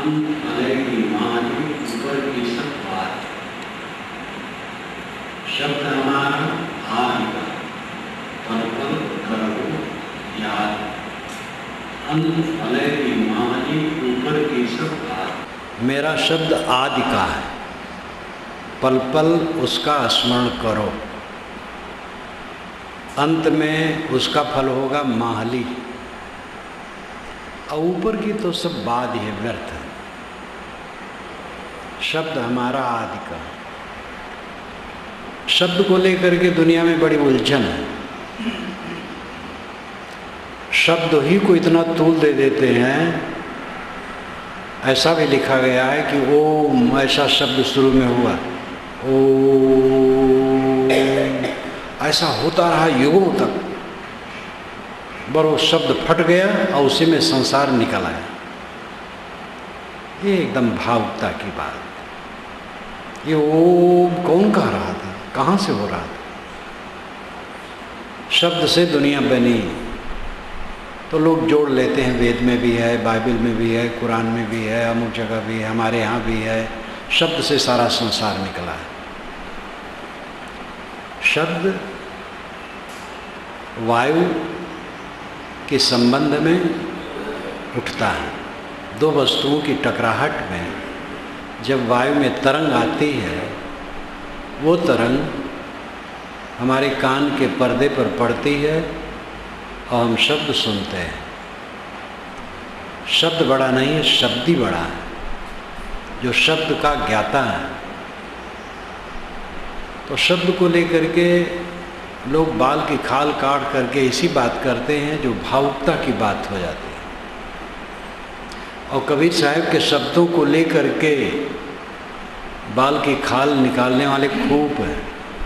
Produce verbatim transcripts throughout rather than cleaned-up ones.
अंत भले की मानी ऊपर की सब बात। शब्द हमारा आदि का पल पल करो याद। अंत भले की मानी ऊपर की सब बात। मेरा शब्द आदि का है, पल पल उसका स्मरण करो। अंत में उसका फल होगा माहली, और ऊपर की तो सब बात ही है, व्यर्थ है। शब्द हमारा आदि का। शब्द को लेकर के दुनिया में बड़ी उलझन है। शब्द ही को इतना तूल दे देते हैं, ऐसा भी लिखा गया है कि ओम ऐसा शब्द शुरू में हुआ, ओम ऐसा होता रहा युगों तक, पर वो शब्द फट गया और उसी में संसार निकल आया। ये एकदम भावुकता की बात। ये ओम कौन कह रहा था, कहाँ से हो रहा था? शब्द से दुनिया बनी, तो लोग जोड़ लेते हैं। वेद में भी है, बाइबल में भी है, कुरान में भी है, अमुक जगह भी है, हमारे यहाँ भी है। शब्द से सारा संसार निकला है। शब्द वायु के संबंध में उठता है। दो वस्तुओं की टकराहट में जब वायु में तरंग आती है, वो तरंग हमारे कान के पर्दे पर पड़ती है और हम शब्द सुनते हैं। शब्द बड़ा नहीं है, शब्द ही बड़ा है, जो शब्द का ज्ञाता है। तो शब्द को लेकर के लोग बाल की खाल काट करके इसी बात करते हैं जो भावुकता की बात हो जाती है। और कबीर साहब के शब्दों को लेकर के बाल की खाल निकालने वाले खूब हैं।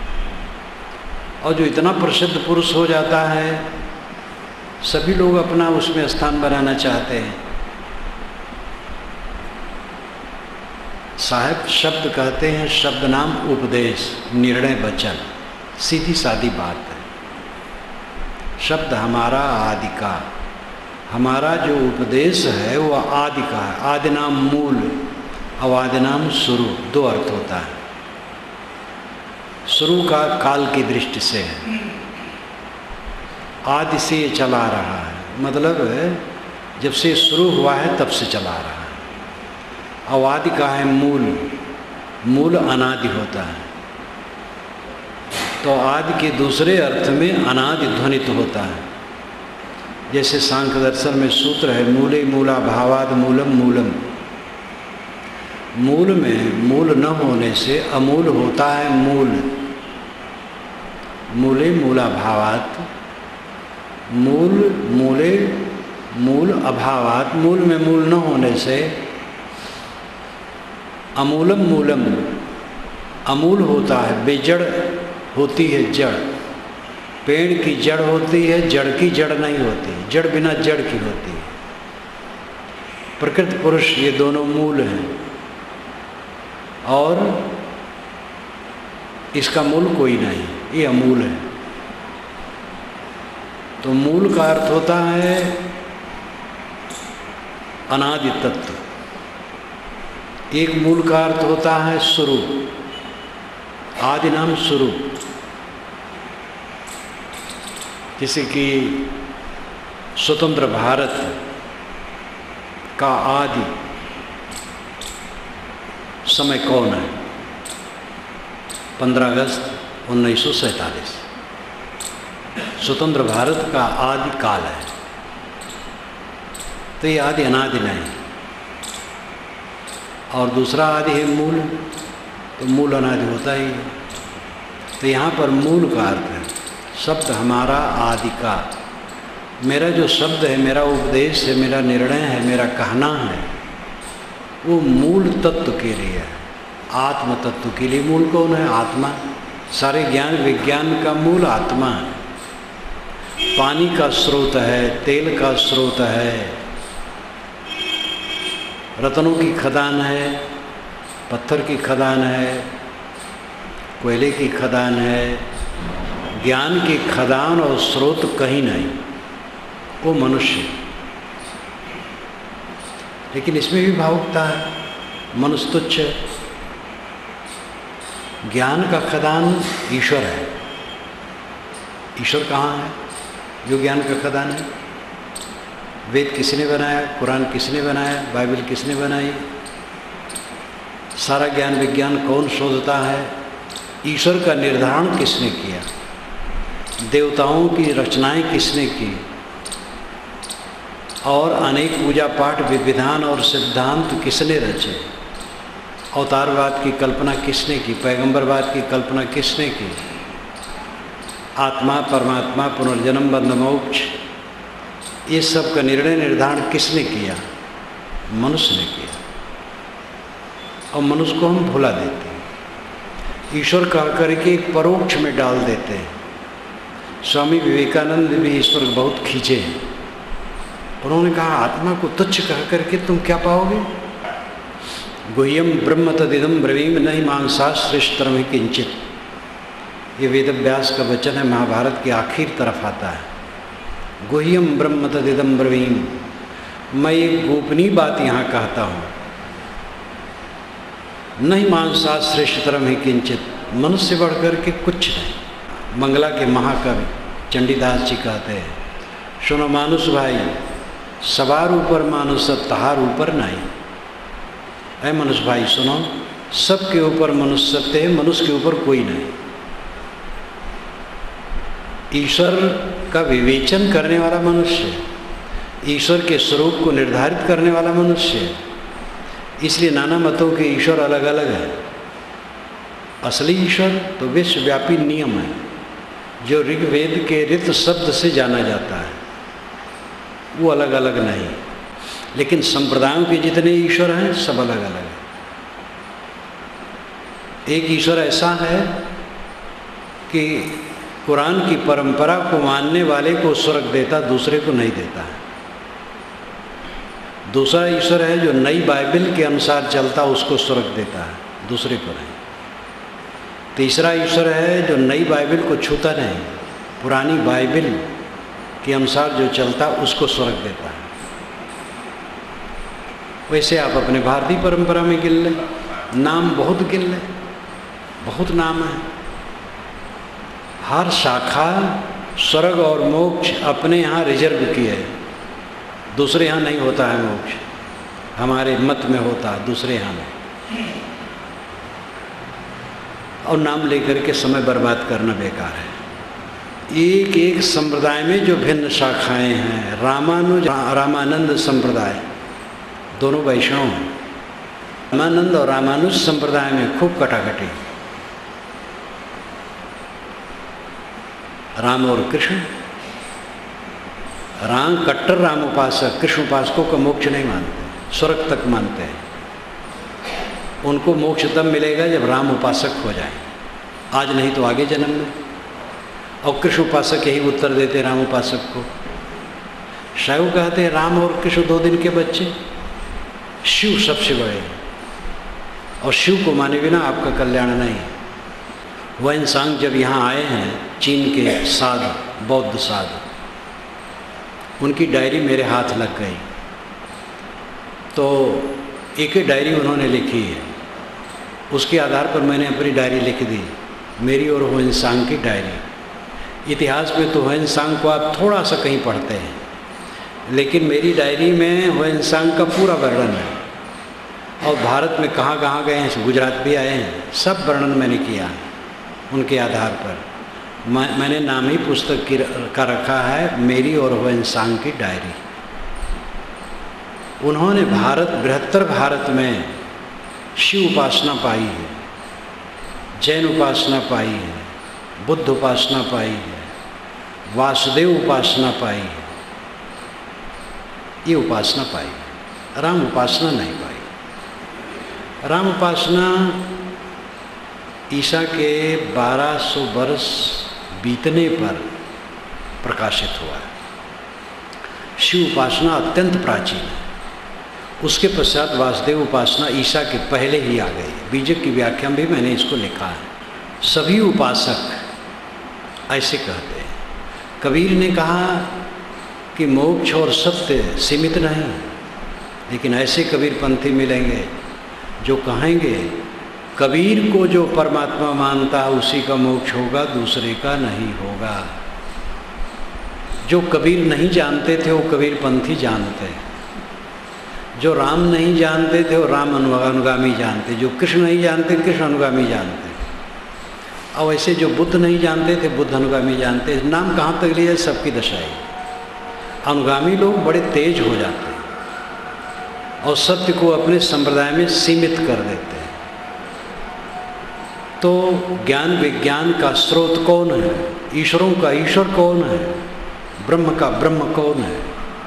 और जो इतना प्रसिद्ध पुरुष हो जाता है, सभी लोग अपना उसमें स्थान बनाना चाहते हैं। साहब शब्द कहते हैं, शब्द नाम उपदेश, निर्णय वचन, सीधी सादी बात है। शब्द हमारा आदि का। हमारा जो उपदेश है वो आदि का है। आदि नाम मूल और आदि नाम शुरू, दो अर्थ होता है। शुरू का काल की दृष्टि से है, आदि से ये चला रहा है, मतलब जब से शुरू हुआ है तब से चला रहा है। और आदि का है मूल, मूल अनादि होता है। तो आदि के दूसरे अर्थ में अनादि ध्वनित होता है। जैसे सांख्य दर्शन में सूत्र है, मूले मूला भावाद मूलम मूलम। मूल में मूल न होने से अमूल होता है मूल। मूले मूला भावात, मूल मूले मूल अभावात, मूल में मूल न होने से अमूलम मूलम, अमूल होता है, बेजड़ होती है जड़। पेड़ की जड़ होती है, जड़ की जड़ नहीं होती, जड़ बिना जड़ की होती है। प्रकृति पुरुष ये दोनों मूल हैं, और इसका मूल कोई नहीं, ये अमूल है। तो मूल का अर्थ होता है अनादि तत्व। एक मूल का अर्थ होता है शुरू, आदि नाम शुरू। जैसे कि स्वतंत्र भारत का आदि समय कौन है? पंद्रह अगस्त उन्नीस सौ सैंतालीस। स्वतंत्र भारत का आदि काल है। तो ये आदि अनादि नहीं। और दूसरा आदि है मूल, तो मूल अनादि होता ही है। तो यहाँ पर मूल का अर्थ है शब्द हमारा आदि का। मेरा जो शब्द है, मेरा उपदेश है, मेरा निर्णय है, मेरा कहना है, वो मूल तत्व के लिए है, आत्म तत्व के लिए। मूल कौन है? आत्मा। सारे ज्ञान विज्ञान का मूल आत्मा है। पानी का स्रोत है, तेल का स्रोत है, रत्नों की खदान है, पत्थर की खदान है, कोयले की खदान है। ज्ञान की खदान और स्रोत कहीं नहीं, वो मनुष्य। लेकिन इसमें भी भावुकता है, मनुष्य तुच्छ है। ज्ञान का खदान ईश्वर है। ईश्वर कहाँ है जो ज्ञान का खदान है? वेद किसने बनाया? कुरान किसने बनाया? बाइबल किसने बनाई? सारा ज्ञान विज्ञान कौन शोधता है? ईश्वर का निर्धारण किसने किया? देवताओं की रचनाएं किसने की? और अनेक पूजा पाठ विविधान और सिद्धांत किसने रचे? अवतारवाद की कल्पना किसने की? पैगंबरवाद की कल्पना किसने की? आत्मा, परमात्मा, पुनर्जन्म, बंध मोक्ष, ये सब का निर्णय निर्धारण किसने किया? मनुष्य ने किया। और मनुष्य को हम भुला देते हैं, ईश्वर कह करके एक परोक्ष में डाल देते हैं। स्वामी विवेकानंद भी ईश्वर बहुत खींचे हैं। उन्होंने कहा आत्मा को तुच्छ कह करके तुम क्या पाओगे? गुह्यम ब्रह्म तदिदम ब्रवीम नहीं मांसाश्रेष्ठतरम ही किंचित। ये वेद व्यास का वचन है, महाभारत के आखिर तरफ आता है। गुह्यम ब्रह्म तदिदम ब्रवीम, मैं एक गोपनीय बात यहाँ कहता हूँ, नहीं मांसाश्रेष्ठतरम ही किंचित, मनुष्य बढ़ कर के कुछ नहीं। मंगला के महाकवि चंडीदास जी कहते हैं, सुनो मानुष भाई, सवार ऊपर मानुष तहार ऊपर नहीं। ऐ मनुष्य भाई सुनो, सबके ऊपर मनुष्य सत्य है, मनुष्य के ऊपर कोई नहीं। ईश्वर का विवेचन करने वाला मनुष्य, ईश्वर के स्वरूप को निर्धारित करने वाला मनुष्य। इसलिए नाना मतों के ईश्वर अलग अलग है। असली ईश्वर तो विश्वव्यापी नियम है, जो ऋग्वेद के ऋत शब्द से जाना जाता है, वो अलग अलग नहीं। लेकिन संप्रदायों के जितने ईश्वर हैं सब अलग अलग हैं। एक ईश्वर ऐसा है कि कुरान की परंपरा को मानने वाले को स्वर्ग देता, दूसरे को नहीं देता है। दूसरा ईश्वर है जो नई बाइबल के अनुसार चलता, उसको स्वर्ग देता है, दूसरे को नहीं। तीसरा ईश्वर है जो नई बाइबल को छूता नहीं, पुरानी बाइबल के अनुसार जो चलता उसको स्वर्ग देता है। वैसे आप अपने भारतीय परंपरा में गिन लें, नाम बहुत गिन लें, बहुत नाम है। हर शाखा स्वर्ग और मोक्ष अपने यहाँ रिजर्व किए है, दूसरे यहाँ नहीं होता है मोक्ष। हमारे मत में होता है, दूसरे यहाँ नहीं। और नाम लेकर के समय बर्बाद करना बेकार है। एक एक संप्रदाय में जो भिन्न शाखाएं हैं, रामानुज रामानंद संप्रदाय, दोनों वैष्णव हैं। रामानंद और रामानुज संप्रदाय में खूब कटाकटी। राम और कृष्ण, राम कट्टर राम उपासक, कृष्ण उपासकों का मोक्ष नहीं मानते, स्वर्ग तक मानते हैं। उनको मोक्ष तब मिलेगा जब राम उपासक हो जाए, आज नहीं तो आगे जन्म में। और कृष्ण उपासक यही उत्तर देते राम उपासक को। शैव कहते हैं राम और कृष्ण दो दिन के बच्चे, शिव सबसे बड़े, और शिव को माने बिना आपका कल्याण नहीं। वैनसांग जब यहाँ आए हैं, चीन के साधु, बौद्ध साधु, उनकी डायरी मेरे हाथ लग गई। तो एक ही डायरी उन्होंने लिखी है, उसके आधार पर मैंने अपनी डायरी लिख दी, मेरी और वैनसांग की डायरी। इतिहास में तो वैनसांग को आप थोड़ा सा कहीं पढ़ते हैं, लेकिन मेरी डायरी में वैनसांग का पूरा वर्णन है। और भारत में कहाँ कहाँ गए हैं, गुजरात भी आए हैं, सब वर्णन मैंने किया है उनके आधार पर। मैं मैंने नाम ही पुस्तक की का रखा है, मेरी और वैनसांग की डायरी। उन्होंने भारत, बृहत्तर भारत में शिव उपासना पाई है, जैन उपासना पाई है, बुद्ध उपासना पाई है, वासुदेव उपासना पाई है, ये उपासना पाई, राम उपासना नहीं पाई। राम उपासना ईसा के बारह सौ वर्ष बीतने पर प्रकाशित हुआ है। शिव उपासना अत्यंत प्राचीन है। उसके पश्चात वासुदेव उपासना ईसा के पहले ही आ गई। बीजक की व्याख्या में भी मैंने इसको लिखा है। सभी उपासक ऐसे कहते हैं। कबीर ने कहा कि मोक्ष और सत्य सीमित नहीं, लेकिन ऐसे कबीरपंथी मिलेंगे जो कहेंगे कबीर को जो परमात्मा मानता है उसी का मोक्ष होगा, दूसरे का नहीं होगा। जो कबीर नहीं जानते थे वो कबीरपंथी जानते हैं, जो राम नहीं जानते थे वो राम अनुगामी जानते, जो कृष्ण नहीं जानते कृष्ण अनुगामी जानते, और ऐसे जो बुद्ध नहीं जानते थे बुद्ध अनुगामी जानते। नाम कहाँ तक लिया, सबकी दशा है। अनुगामी लोग बड़े तेज हो जाते हैं और सत्य को अपने संप्रदाय में सीमित कर देते हैं। तो ज्ञान विज्ञान का स्रोत कौन है, ईश्वरों का ईश्वर कौन है, ब्रह्म का ब्रह्म कौन है,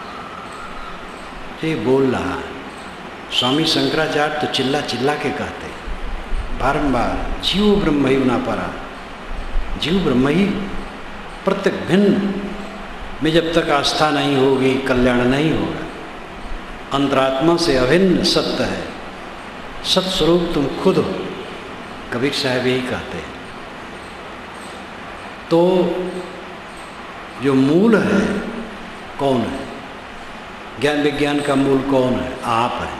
ये बोल रहा है। स्वामी शंकराचार्य तो चिल्ला चिल्ला के कहते बारंबार, जीव ब्रह्म ही ना परा, जीव ब्रह्म ही। प्रत्येक भिन्न में जब तक आस्था नहीं होगी कल्याण नहीं होगा। अंतरात्मा से अभिन्न सत्य है, सत्स्वरूप तुम खुद हो, कबीर साहब यही कहते हैं। तो जो मूल है कौन है, ज्ञान विज्ञान का मूल कौन है, आप है।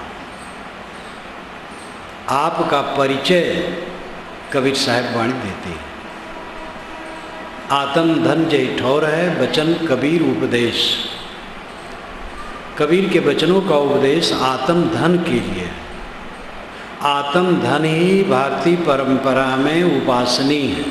आपका परिचय कबीर साहब वाणी देते हैं। आत्म धन जय ठौर है, वचन कबीर उपदेश। कबीर के वचनों का उपदेश आत्म धन के लिए। आत्म धन ही भारतीय परंपरा में उपासनीय है।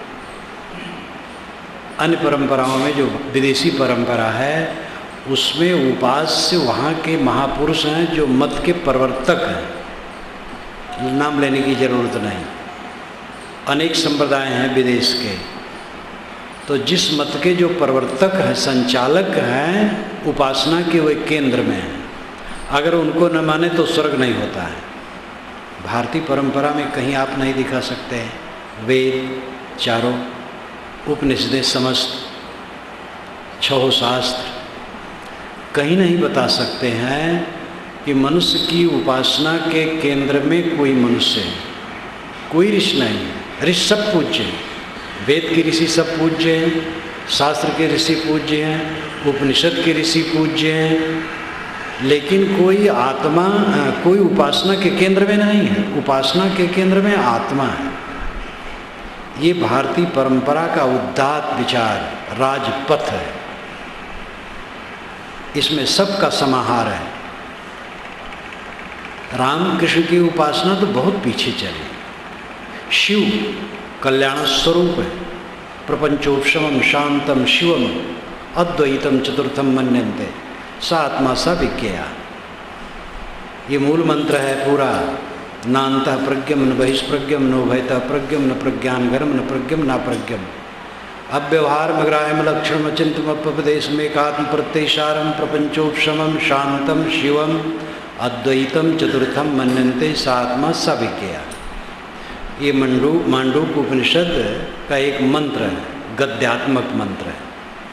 अन्य परंपराओं में जो विदेशी परंपरा है उसमें उपास्य वहाँ के महापुरुष हैं जो मत के प्रवर्तक हैं, नाम लेने की जरूरत नहीं। अनेक संप्रदाय हैं विदेश के, तो जिस मत के जो प्रवर्तक हैं संचालक हैं उपासना के वे केंद्र में हैं, अगर उनको न माने तो स्वर्ग नहीं होता है। भारतीय परंपरा में कहीं आप नहीं दिखा सकते हैं। वेद चारों, उपनिषदें समस्त, छह शास्त्र कहीं नहीं बता सकते हैं कि मनुष्य की उपासना के केंद्र में कोई मनुष्य है। कोई ऋषि नहीं है, ऋषि सब पूज्य हैं। वेद के ऋषि सब पूज्य हैं, शास्त्र के ऋषि पूज्य हैं, उपनिषद के ऋषि पूज्य हैं, लेकिन कोई आत्मा कोई उपासना के केंद्र में नहीं है। उपासना के केंद्र में आत्मा है। ये भारतीय परंपरा का उदात्त विचार राजपथ है। इसमें सबका समाहार है। राम कृष्ण की उपासना तो बहुत पीछे चली। शिव कल्याण स्वरूप है। प्रपंचोपशमम शांतम शिवम अद्वैतम चतुर्थम मन्यन्ते सा आत्मा सा विज्ञेया। ये मूल मंत्र है पूरा। नान्तः प्रज्ञम न बहिष्प्रज्ञम नो भयतः प्रज्ञम न प्रज्ञानगरम न प्रज्ञम न प्रज्ञम अव्यवहार मग्राहम लक्षण चिंतम अपदेश में एकात्म प्रत्ययसारम प्रपंचोपशमम शांतम शिवम अद्वैतम चतुर्थम मन्यन्ते सा आत्मा सा विज्ञेया। ये मंडू मांडूक उपनिषद का एक मंत्र है, गद्यात्मक मंत्र है।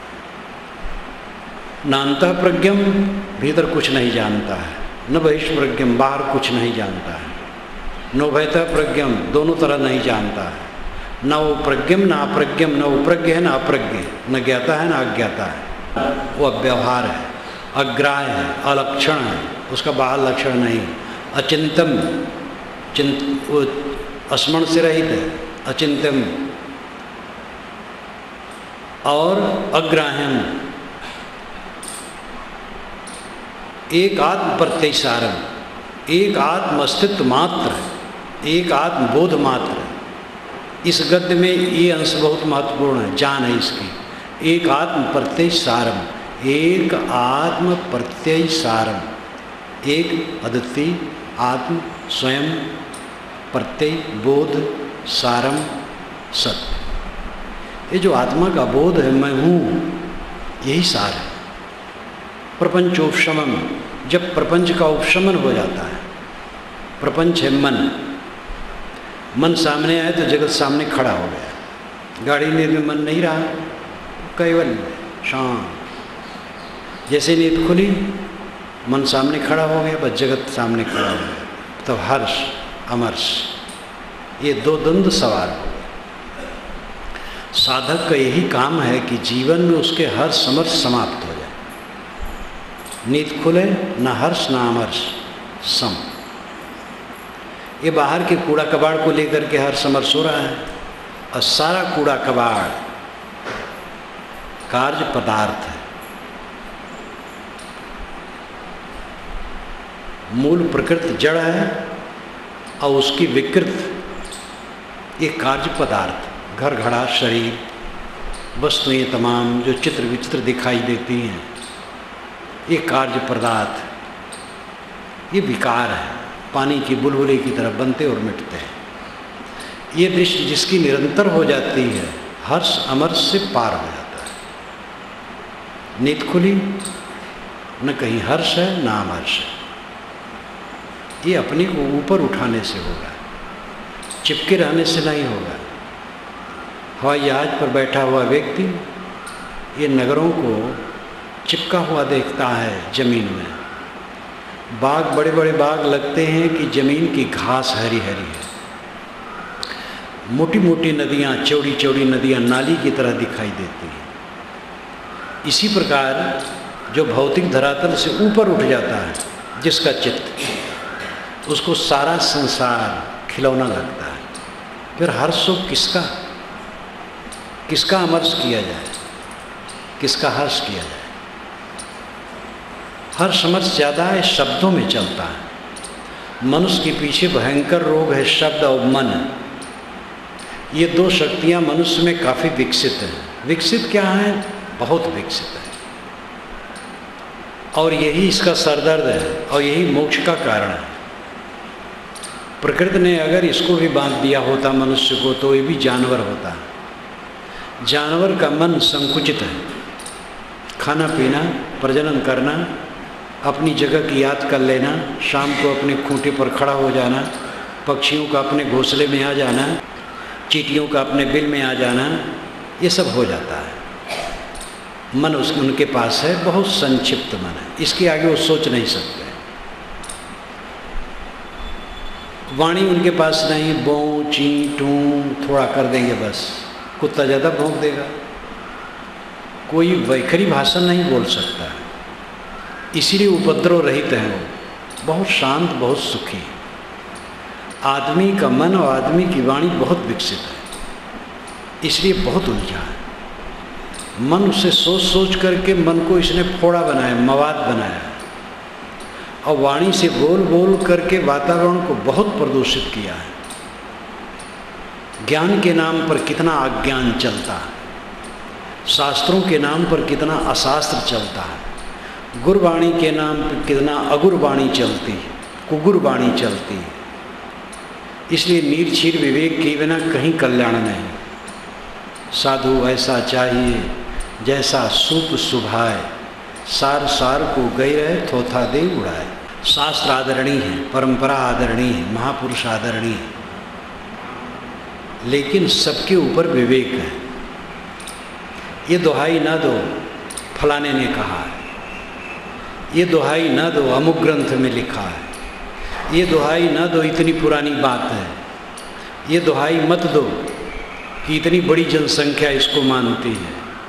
नान्तः प्रज्ञम भीतर कुछ नहीं जानता है, न बहिष्प्रज्ञम बाहर कुछ नहीं जानता है, नो भयतः प्रज्ञम दोनों तरह नहीं जानता है, न वो प्रज्ञम न अप्रज्ञम, न वो प्रज्ञ है न अप्रज्ञ, न ज्ञाता है न अज्ञाता है। वो अव्यवहार है, अग्राह्य है, अलक्षण है, उसका बाहर लक्षण नहीं। अचिंतम चिंत वो स्मरण से रहित है, अचिंतम और अग्राह्यम। एक आत्म प्रत्ययसारम, एक आत्म अस्तित्व मात्र, एक आत्म बोध मात्र। इस गद्य में ये अंश बहुत महत्वपूर्ण है, जान है इसकी। एक आत्म प्रत्यय सारम, एक आत्म प्रत्यय सारम, एक अद्वितीय आत्म स्वयं प्रत्यय बोध सारम सत्य। ये जो आत्मा का बोध है, मैं हूँ, यही सार है। प्रपंचोपशमम, जब प्रपंच का उपशमन हो जाता है। प्रपंच है मन, मन सामने आए तो जगत सामने खड़ा हो गया। गाड़ी में मन नहीं रहा, केवल शांत। जैसे नींद खुली मन सामने खड़ा हो गया, बस जगत सामने खड़ा हो गया। तो हर्ष अमर्ष ये दो द्वंद्व सवार हो गए। साधक का यही काम है कि जीवन में उसके हर्ष समर्थ समाप्त हो जाए। नीत खुले न हर्ष न अमर्ष सम। ये बाहर के कूड़ा कबाड़ को लेकर के हर समर्श हो रहा है, और सारा कूड़ा कबाड़ कार्य पदार्थ है। मूल प्रकृति जड़ है और उसकी विकृत ये कार्य पदार्थ, घर घड़ा शरीर, वस्तुएं तमाम जो चित्र विचित्र दिखाई देती हैं, ये कार्य पदार्थ, ये विकार है, पानी की बुलबुले की तरह बनते और मिटते हैं। ये दृष्टि जिसकी निरंतर हो जाती है, हर्ष अमर्ष से पार हो जाता है। नीत खुली, न कहीं हर्ष है न अमर्ष है। ये अपने को ऊपर उठाने से होगा, चिपके रहने से नहीं होगा। हवाई जहाज पर बैठा हुआ व्यक्ति ये नगरों को चिपका हुआ देखता है जमीन में। बाग, बड़े बड़े बाग लगते हैं कि जमीन की घास हरी हरी है। मोटी मोटी नदियाँ, चौड़ी चौड़ी नदियाँ नाली की तरह दिखाई देती हैं। इसी प्रकार जो भौतिक धरातल से ऊपर उठ जाता है जिसका चित्त, उसको सारा संसार खिलौना लगता है। फिर हर्ष किसका किसका अमर्ष किया जाए, किसका हर्ष किया जाए? हर्ष अमर्ष ज़्यादा है शब्दों में चलता है। मनुष्य के पीछे भयंकर रोग है शब्द और मन। ये दो शक्तियाँ मनुष्य में काफ़ी विकसित हैं। विकसित क्या है? बहुत विकसित है। और यही इसका सरदर्द है और यही मोक्ष का कारण है। प्रकृति ने अगर इसको भी बांध दिया होता मनुष्य को, तो ये भी जानवर होता। जानवर का मन संकुचित है। खाना पीना, प्रजनन करना, अपनी जगह की याद कर लेना, शाम को अपने खूंटे पर खड़ा हो जाना, पक्षियों का अपने घोंसले में आ जाना, चींटियों का अपने बिल में आ जाना, ये सब हो जाता है। मन उस उनके पास है, बहुत संक्षिप्त मन है, इसके आगे वो सोच नहीं सकते। वाणी उनके पास नहीं, बो ची टू थोड़ा कर देंगे बस। कुत्ता ज़्यादा भौंक देगा। कोई वैखरी भाषा नहीं बोल सकता, इसीलिए उपद्रव रहित है वो, बहुत शांत, बहुत सुखी। आदमी का मन और आदमी की वाणी बहुत विकसित है, इसलिए बहुत उलझा है। मन उसे सोच सोच करके मन को इसने फोड़ा बनाया, मवाद बनाया, और वाणी से बोल बोल करके वातावरण को बहुत प्रदूषित किया है। ज्ञान के नाम पर कितना अज्ञान चलता है, शास्त्रों के नाम पर कितना अशास्त्र चलता है, गुरबाणी के नाम पर कितना अगुरबाणी चलती है, कुगुरबाणी चलती है। इसलिए नीरछीर विवेक के बिना कहीं कल्याण नहीं। साधु ऐसा चाहिए जैसा सूप सुभाए, सार सार को गई रहे थोथा दे उड़ाए। शास्त्र आदरणीय है, परंपरा आदरणीय है, महापुरुष आदरणीय है, लेकिन सबके ऊपर विवेक है। ये दुहाई ना दो फलाने ने कहा है, ये दुहाई ना दो अमुक ग्रंथ में लिखा है, ये दुहाई ना दो इतनी पुरानी बात है, ये दुहाई मत दो कि इतनी बड़ी जनसंख्या इसको मानती है।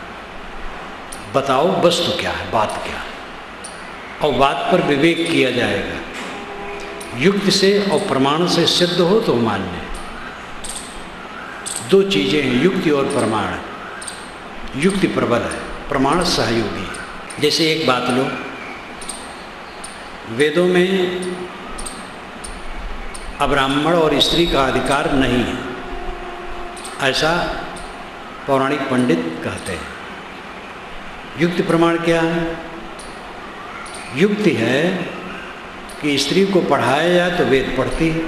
बताओ वस्तु क्या है, बात क्या है, और बात पर विवेक किया जाएगा। युक्ति से और प्रमाण से सिद्ध हो तो मान्य। दो चीज़ें हैं, युक्ति और प्रमाण। युक्ति प्रबल है, प्रमाण सहयोगी है। जैसे एक बात लो, वेदों में अब्राह्मण और स्त्री का अधिकार नहीं है, ऐसा पौराणिक पंडित कहते हैं। युक्ति प्रमाण क्या है? युक्ति है कि स्त्री को पढ़ाया जाए तो वेद पढ़ती है,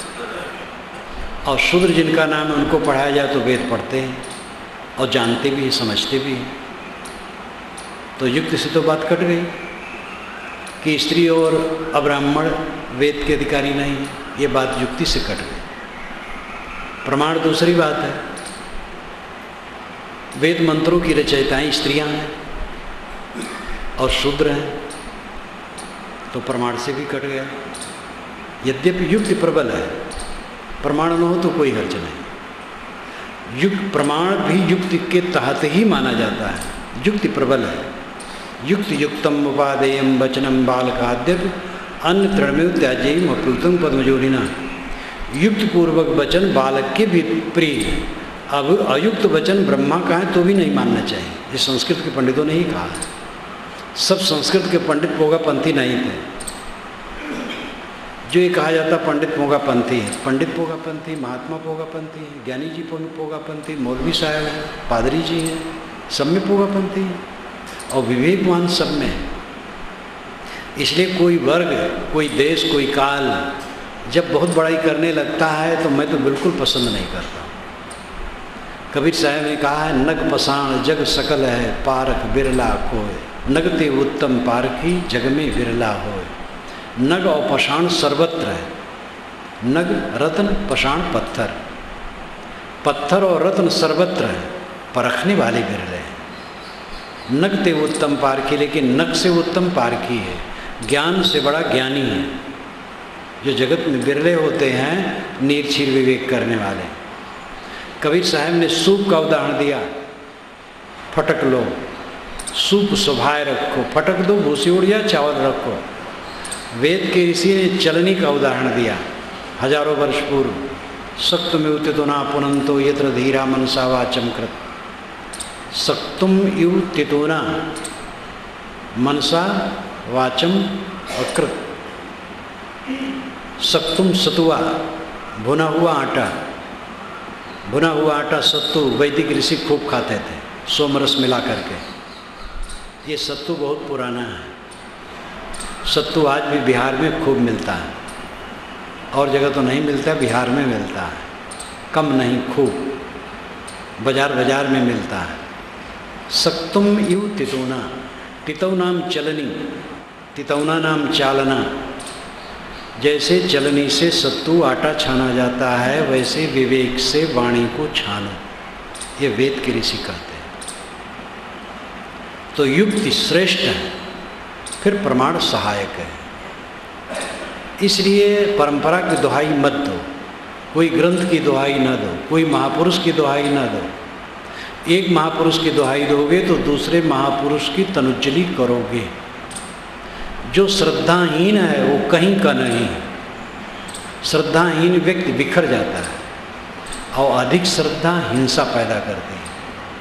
और शूद्र जिनका नाम है उनको पढ़ाया जाए तो वेद पढ़ते हैं और जानते भी हैं, समझते भी हैं। तो युक्ति से तो बात कट गई कि स्त्री और अब्राह्मण वेद के अधिकारी नहीं है, ये बात युक्ति से कट गई। प्रमाण दूसरी बात है। वेद मंत्रों की रचयिताएं स्त्रियां हैं और शूद्र हैं, तो प्रमाण से भी कट गया। यद्यपि युक्ति प्रबल है, प्रमाण न हो तो कोई हर्ज नहीं। युक्त प्रमाण भी युक्ति के तहत ही माना जाता है। युक्ति प्रबल है, युक्त युक्तम उपादेयम वचनम बालकाद्यप अन्य तृणमेव त्याज्यम अप्युक्तम पद्मजोनिना। युक्त पूर्वक वचन बालक के भी प्रिय, अब अयुक्त वचन ब्रह्मा का है तो भी नहीं मानना चाहिए। ये संस्कृत के पंडितों ने ही कहा। सब संस्कृत के पंडित पोगापंथी नहीं थे। जो ये कहा जाता पंडित पोगापंथी है, पंडित पोगापंथी, महात्मा पोगापंथी, ज्ञानी जी पोगापंथी, मौलवी साहब हैं, पादरी जी हैं, सब में पोगापंथी है और विवेकवान सब में है। इसलिए कोई वर्ग, कोई देश, कोई काल जब बहुत बड़ाई करने लगता है तो मैं तो बिल्कुल पसंद नहीं करता। कबीर साहब ने कहा है, नग पसाण जग सकल है, पारक बिरला कोय, नगते उत्तम पारखी जग में बिरला होय। नग और पषाण सर्वत्र है, नग रत्न पषाण पत्थर, पत्थर और रत्न सर्वत्र है, परखने वाले बिरले हैं। नग ते उत्तम पारखी, लेकिन नग से उत्तम पारखी है, ज्ञान से बड़ा ज्ञानी है। जो जगत में बिरले होते हैं नीरछीर विवेक करने वाले। कबीर साहब ने सूप का उदाहरण दिया, फटक लो सूप सुभाए रखो, फटक दो भूसी उड़ जा चावल रखो। वेद के ऋषि ने चलनी का उदाहरण दिया हजारों वर्ष पूर्व, सक्तुम युति तो ना पुनंतो यत्र धीरा मनसा वाचम कृत। सक्तुम यु तितोना मनसा वाचम अकृत। सक्तुम सतुआ, भुना हुआ आटा, भुना हुआ आटा सत्तू वैदिक ऋषि खूब खाते थे सोमरस मिला करके। ये सत्तू बहुत पुराना है। सत्तू आज भी बिहार में खूब मिलता है, और जगह तो नहीं मिलता, बिहार में मिलता है, कम नहीं खूब, बाजार बाजार में मिलता है। सक्तुम यु तितौना, तितौ नाम चलनी, तितौना नाम चालना। जैसे चलनी से सत्तू आटा छाना जाता है, वैसे विवेक से वाणी को छानो, ये वेद के ऋषि कहते हैं। तो युक्ति श्रेष्ठ है, फिर प्रमाण सहायक है। इसलिए परंपरा की दुहाई मत दो, कोई ग्रंथ की दुहाई न दो, कोई महापुरुष की दुहाई न दो। एक महापुरुष की दुहाई दोगे तो दूसरे महापुरुष की तनुज्जली करोगे। जो श्रद्धाहीन है वो कहीं का नहीं है। श्रद्धाहीन व्यक्ति बिखर जाता है, और अधिक श्रद्धा हिंसा पैदा करती है।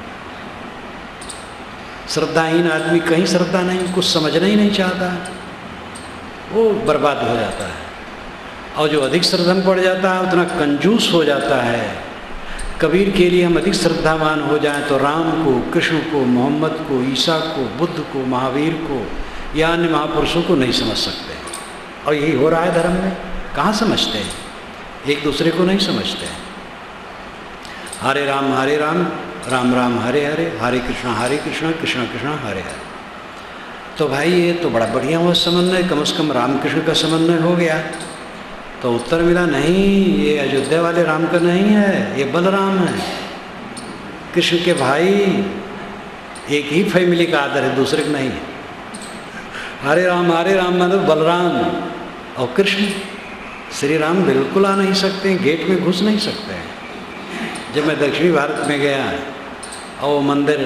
श्रद्धाहीन आदमी कहीं श्रद्धा नहीं, कुछ समझना ही नहीं चाहता, वो बर्बाद हो जाता है। और जो अधिक श्रद्धा में पड़ जाता है उतना कंजूस हो जाता है। कबीर के लिए हम अधिक श्रद्धावान हो जाएं तो राम को, कृष्ण को, मोहम्मद को, ईसा को, बुद्ध को, महावीर को या अन्य महापुरुषों को नहीं समझ सकते। और यही हो रहा है धर्म में। कहाँ समझते हैं? एक दूसरे को नहीं समझते हैं। हरे राम हरे राम, राम राम हरे हरे, हरे कृष्णा हरे कृष्णा, कृष्णा कृष्णा हरे हरे। तो भाई ये तो बड़ा बढ़िया हुआ समन्वय, कम से कम राम कृष्ण का समन्वय हो गया। तो उत्तर मिला, नहीं, ये अयोध्या वाले राम का नहीं है, ये बलराम है, कृष्ण के भाई। एक ही फैमिली का आदर है, दूसरे का नहीं है। हरे राम हरे राम मतलब बलराम और कृष्ण। श्री राम बिल्कुल आ नहीं सकते, गेट में घुस नहीं सकते हैं। जब मैं दक्षिणी भारत में गया और वो मंदिर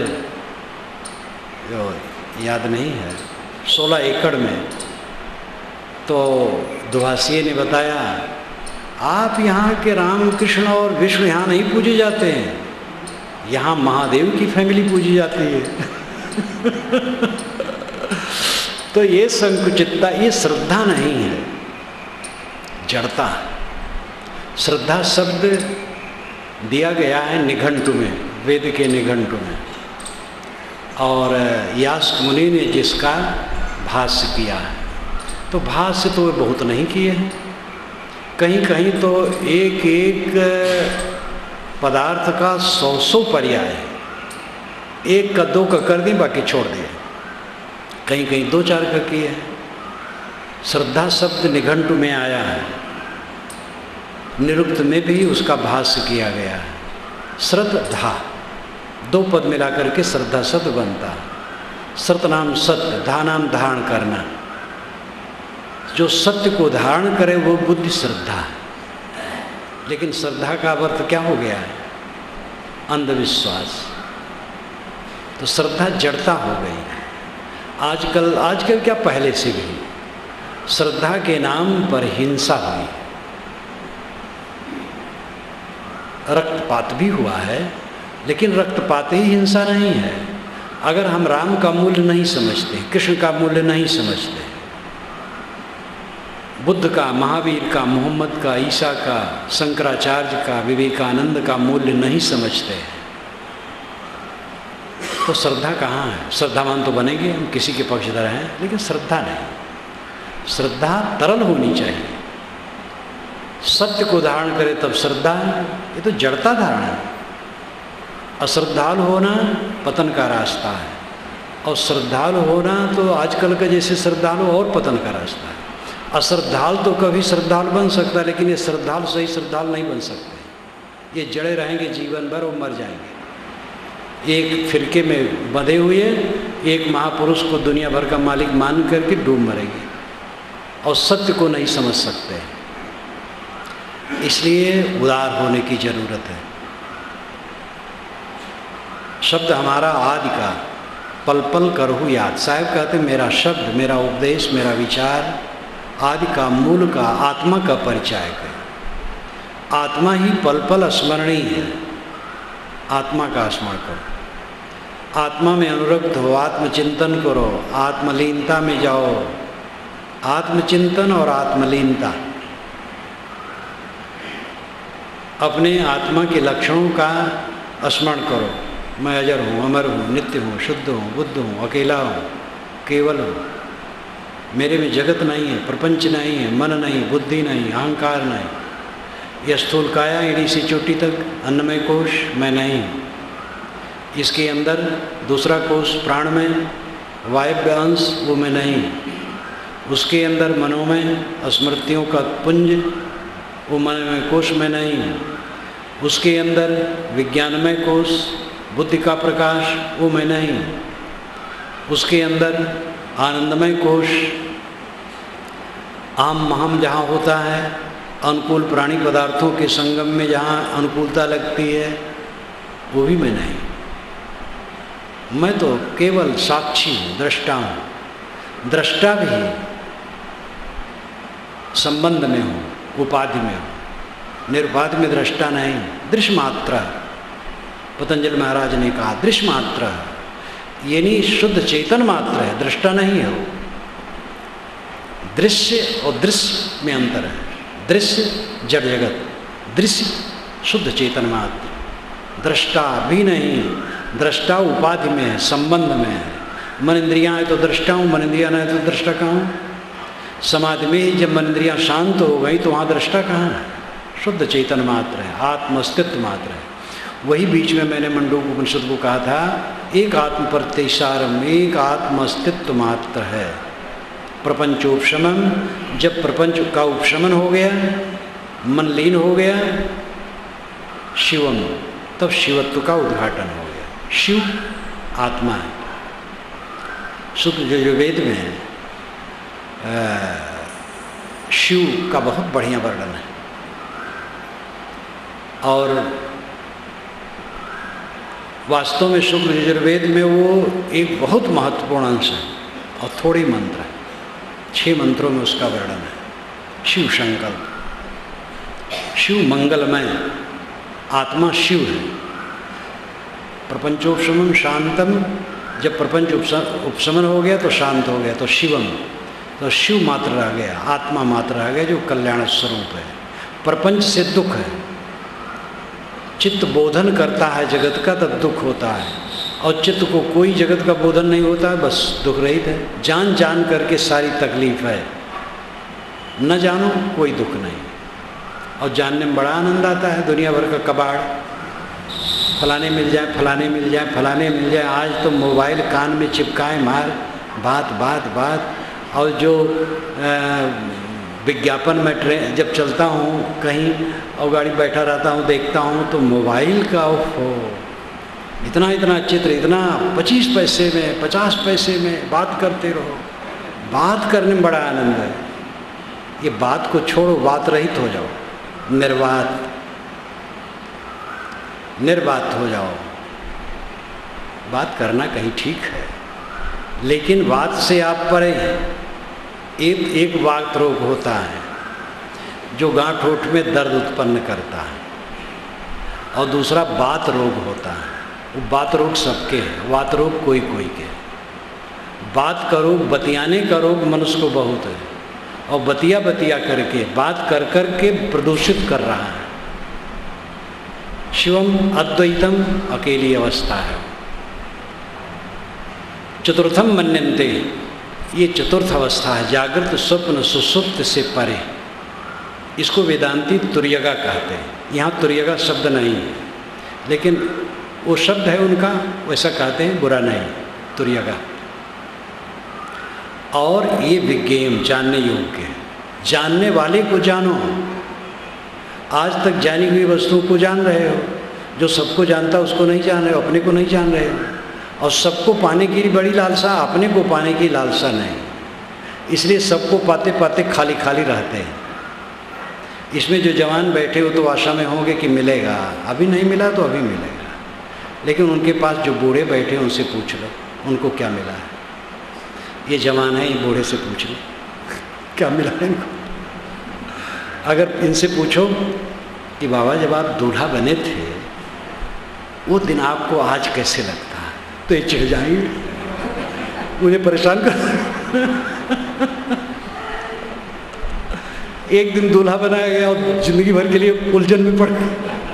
जो याद नहीं है, सोलह एकड़ में, तो दुभाषी ने बताया, आप यहाँ के राम कृष्ण और विष्णु यहाँ नहीं पूजे जाते हैं, यहाँ महादेव की फैमिली पूजी जाती है। तो ये संकुचितता, ये श्रद्धा नहीं है, जड़ता। श्रद्धा शब्द दिया गया है निघंटु में, वेद के निघंटु में, और यास्क मुनि ने जिसका भाष्य किया है। तो भाष्य तो वे बहुत नहीं किए हैं, कहीं कहीं तो एक एक पदार्थ का सौ सौ पर्याय है, एक का दो का कर दिए, बाकी छोड़ दिए, कहीं कहीं दो चार का किए हैं। श्रद्धा शब्द निघंटु में आया है, निरुक्त में भी उसका भाष्य किया गया है। श्रद्धा दो पद मिला करके श्रद्धा शब्द बनता है। श्रत नाम सत्य, धा नाम धारण करना, जो सत्य को धारण करे वो बुद्धि श्रद्धा है। लेकिन श्रद्धा का अर्थ क्या हो गया है? अंधविश्वास। तो श्रद्धा जड़ता हो गई। आजकल आजकल क्या पहले से भी श्रद्धा के नाम पर हिंसा हुई, रक्तपात भी हुआ है, लेकिन रक्तपात ही हिंसा नहीं है। अगर हम राम का मूल्य नहीं समझते, कृष्ण का मूल्य नहीं समझते, बुद्ध का, महावीर का, मोहम्मद का, ईसा का, शंकराचार्य का, विवेकानंद का मूल्य नहीं समझते, तो श्रद्धा कहाँ है? श्रद्धावान तो बनेंगे, हम किसी के पक्षधर हैं, लेकिन श्रद्धा नहीं। श्रद्धा तरल होनी चाहिए, सत्य को धारण करे तब श्रद्धा है। ये तो जड़ता धारण है। अश्रद्धालु होना पतन का रास्ता है, और श्रद्धालु होना तो आजकल का जैसे श्रद्धालु और पतन का रास्ता है। अश्रद्धालु तो कभी श्रद्धालु बन सकता है, लेकिन ये श्रद्धालु सही श्रद्धालु नहीं बन सकते। ये जड़े रहेंगे जीवन भर और मर जाएंगे। एक फिरके में बंधे हुए एक महापुरुष को दुनिया भर का मालिक मान करके डूब मरेंगे, और सत्य को नहीं समझ सकते। इसलिए उदार होने की जरूरत है। शब्द हमारा आदि का, पल पल करहु याद। साहब कहते मेरा शब्द, मेरा उपदेश, मेरा विचार आदि का, मूल का, आत्मा का परिचायक है। आत्मा ही पल पल स्मरणीय है। आत्मा का स्मरण करो, आत्मा में अनुरक्त हो, आत्मचिंतन करो, आत्मलीनता में जाओ। आत्मचिंतन और आत्मलीनता, अपने आत्मा के लक्षणों का स्मरण करो। मैं अजर हूँ, अमर हूँ, नित्य हूँ, शुद्ध हूँ, बुद्ध हूँ, अकेला हूँ, केवल हूँ। मेरे में जगत नहीं है, प्रपंच नहीं है, मन नहीं, बुद्धि नहीं, अहंकार नहीं। यह स्थूल काया एड़ी से चोटी तक अन्नमय कोश मैं नहीं हूँ। इसके अंदर दूसरा कोश प्राणमय वायव्य अंश वो मैं नहीं हूँ। उसके अंदर मनोमय स्मृतियों का पुंज वो मनोमय कोश मैं नहीं हूँ। उसके अंदर विज्ञानमय कोश बुद्धि का प्रकाश वो मैं नहीं हूँ। उसके अंदर आनंदमय कोश आम महम जहाँ होता है, अनुकूल प्राणी पदार्थों के संगम में जहाँ अनुकूलता लगती है, वो भी मैं नहीं। मैं तो केवल साक्षी हूँ, दृष्टा हूँ। दृष्टा भी संबंध में हूँ, उपाधि में हूँ, निरुपाधि में दृष्टा नहीं। दृश्य मात्र, पतंजलि महाराज ने कहा दृश्य मात्र, यानी शुद्ध चेतन मात्र है, दृष्टा नहीं है वो। दृश्य और दृश्य में अंतर है। दृश्य जड़ जगत, दृश्य शुद्ध चेतन मात्र। दृष्टा भी नहीं, दृष्टा उपाधि में है, संबंध में है। मन इंद्रियाँ है तो दृष्टा हूँ, मन इंद्रियाँ नहीं तो दृष्टा कहाँ हूँ। समाधि में जब मन इंद्रियाँ शांत हो गई तो वहाँ दृष्टा कहाँ है? शुद्ध चेतन मात्र है, आत्म अस्तित्व मात्र है। वही बीच में मैंने मंडूक उपनिषद को कहा था, एक आत्म प्रत्यक्षारम, एक आत्म अस्तित्व मात्र है। प्रपंचोपशमन, जब प्रपंच का उपशमन हो गया, मन लीन हो गया, शिवम, तब शिवत्व का उद्घाटन हो गया। शिव आत्मा है। शुक्ल यजुर्वेद में है, शिव का बहुत बढ़िया वर्णन है। और वास्तव में शुक्ल यजुर्वेद में वो एक बहुत महत्वपूर्ण अंश है और थोड़ी मंत्र है। छह मंत्रों में उसका वर्णन है। शिव संकल्प, शिव मंगलमय, आत्मा शिव है। प्रपंचोपशमन शांतम, जब प्रपंच उपशमन हो गया तो शांत हो गया, तो शिवम, तो शिव मात्र रह गया, आत्मा मात्र रह गया जो कल्याण स्वरूप है। प्रपंच से दुख है, चित्त बोधन करता है जगत का तब दुख होता है, और चित्त को कोई जगत का बोधन नहीं होता है, बस दुख रहित है। जान जान करके सारी तकलीफ है, न जानो कोई दुख नहीं। और जानने में बड़ा आनंद आता है। दुनिया भर का कबाड़, फलाने मिल जाए, फलाने मिल जाए, फलाने मिल जाए। आज तो मोबाइल कान में चिपकाए मार, बात बात बात। और जो विज्ञापन में ट्रेन जब चलता हूँ कहीं और गाड़ी बैठा रहता हूँ, देखता हूँ तो मोबाइल का हो इतना इतना चित्र, इतना पच्चीस पैसे में, पचास पैसे में बात करते रहो। बात करने में बड़ा आनंद है। ये बात को छोड़ो, बात रहित हो जाओ, निर्वात निर्वात हो जाओ। बात करना कहीं ठीक है, लेकिन बात से आप परे एक एक वात रोग होता है जो गांठ ओठ में दर्द उत्पन्न करता है, और दूसरा बात रोग होता है। वो बात रोग सबके हैं, वात रोग कोई कोई के। बात का रोग, बतियाने का रोग मनुष्य को बहुत है, और बतिया बतिया करके, बात कर कर के प्रदूषित कर रहा है। शिवम अद्वैतम अकेली अवस्था है। चतुर्थम मन्यन्ते, ये चतुर्थ अवस्था है, जागृत स्वप्न सुसुप्त से परे। इसको वेदांती तुर्यगा कहते हैं। यहाँ तुर्यगा शब्द नहीं है, लेकिन वो शब्द है उनका, वैसा कहते हैं, बुरा नहीं, तुर्यगा। और ये विज्ञेय जानने योग्य है। जानने वाले को जानो। आज तक जानी हुई वस्तुओं को जान रहे हो, जो सबको जानता उसको नहीं जान रहे हो, अपने को नहीं जान रहे हो। और सबको पाने की बड़ी लालसा, अपने को पाने की लालसा नहीं, इसलिए सबको पाते पाते खाली खाली रहते हैं। इसमें जो जवान बैठे हो तो आशा में होंगे कि मिलेगा, अभी नहीं मिला तो अभी मिलेगा, लेकिन उनके पास जो बूढ़े बैठे हैं उनसे पूछ लो उनको क्या मिला है। ये जवान है, ये बूढ़े से पूछ लो क्या मिला है इनको। अगर इनसे पूछो कि बाबा जब आप दूल्हा बने थे वो दिन आपको आज कैसे लगता है, तो ये चिढ़ जाएंगे, मुझे परेशान कर। एक दिन दूल्हा बनाया गया और जिंदगी भर के लिए उलझन में पड़ गए।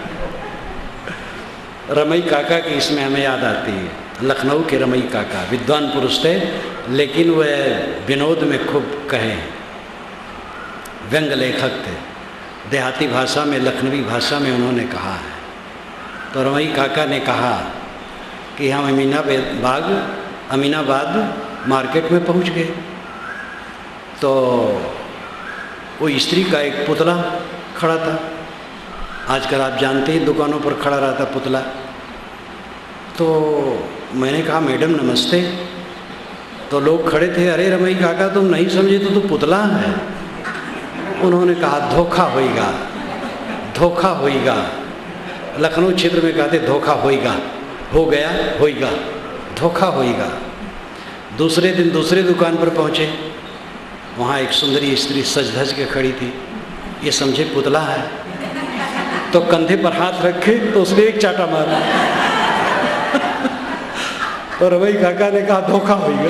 रमई काका की इसमें हमें याद आती है, लखनऊ के रमई काका विद्वान पुरुष थे, लेकिन वह विनोद में खूब कहे, व्यंग लेखक थे। देहाती भाषा में, लखनवी भाषा में उन्होंने कहा है। तो रमई काका ने कहा कि हम अमीनाबाद अमीनाबाद मार्केट में पहुंच गए, तो वो स्त्री का एक पुतला खड़ा था। आजकल आप जानते हैं दुकानों पर खड़ा रहता पुतला। तो मैंने कहा मैडम नमस्ते। तो लोग खड़े थे, अरे रमई काका तुम नहीं समझे तो तो पुतला है। उन्होंने कहा धोखा होएगा, धोखा होएगा। लखनऊ क्षेत्र में कहते धोखा होएगा, हो गया होएगा, धोखा होएगा। दूसरे दिन दूसरे दुकान पर पहुँचे, वहाँ एक सुंदरी स्त्री सज धज के खड़ी थी। ये समझे पुतला है, तो कंधे पर हाथ रखे तो उसने एक चाटा मारा। और रमई काका ने कहा धोखा होएगा।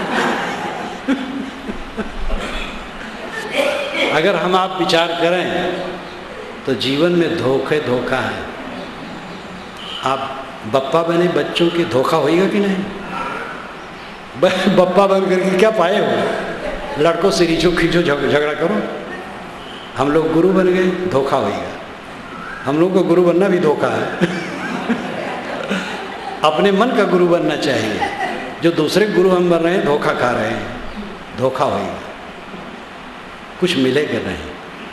अगर हम आप विचार करें तो जीवन में धोखे धोखा है। आप बप्पा बने बच्चों के, धोखा होएगा कि नहीं? बप्पा बन करके क्या पाए हो? लड़कों से रीछो खींचो, झगड़ा करो। हम लोग गुरु बन गए, धोखा होएगा। हम लोग को गुरु बनना भी धोखा है। अपने मन का गुरु बनना चाहिए। जो दूसरे गुरु हम बन रहे हैं धोखा खा रहे हैं, धोखा होएगा, कुछ मिलेगा नहीं।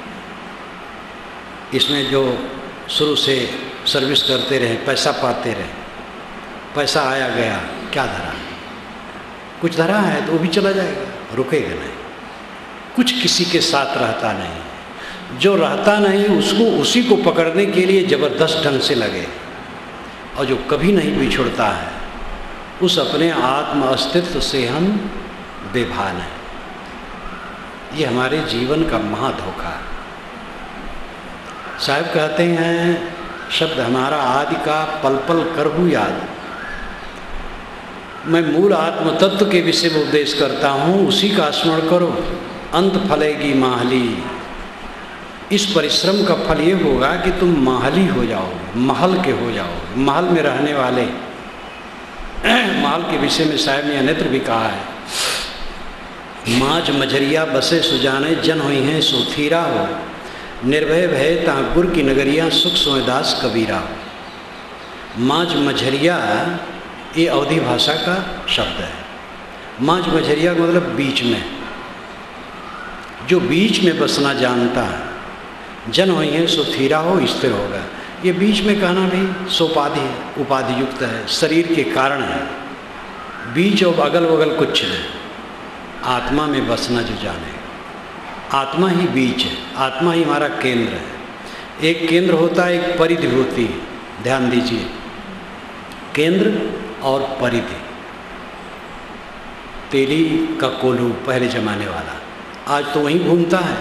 इसमें जो शुरू से सर्विस करते रहे, पैसा पाते रहे, पैसा आया गया, क्या धरा? कुछ धरा है तो वो भी चला जाएगा, रुकेगा नहीं। कुछ किसी के साथ रहता नहीं, जो रहता नहीं उसको उसी को पकड़ने के लिए जबरदस्त ढंग से लगे, और जो कभी नहीं बिछुड़ता है उस अपने आत्म अस्तित्व से हम बेभान हैं। ये हमारे जीवन का महाधोखा है। साहब कहते हैं शब्द हमारा आदि का पल पल करहूँ याद। मैं मूल आत्म तत्व के विषय में उपदेश करता हूँ, उसी का स्मरण करो, अंत फलेगी माहली। इस परिश्रम का फल ये होगा कि तुम माहली हो जाओगे, महल के हो जाओगे, महल में रहने वाले। महल के विषय में साहब ने अन्यत्र भी कहा है, माज मझरिया बसे सुजाने जन हुई हैं सोथीरा हो, निर्भय भय ता गुर की नगरिया सुख सोयदास कबीरा हो। माज मझरिया ये अवधी भाषा का शब्द है। माज मझरिया का मतलब बीच में, जो बीच में बसना जानता है। जन हुई है सोथीरा हो, स्थिर होगा। ये बीच में कहना भी सोपाधि है, उपाधि युक्त है, शरीर के कारण है। बीच और अगल बगल कुछ है। आत्मा में बसना जो जाने, आत्मा ही बीच है, आत्मा ही हमारा केंद्र है। एक केंद्र होता है, एक परिधि होती है। ध्यान दीजिए, केंद्र और परिधि। तेली का कोल्हू पहले जमाने वाला, आज तो वहीं घूमता है।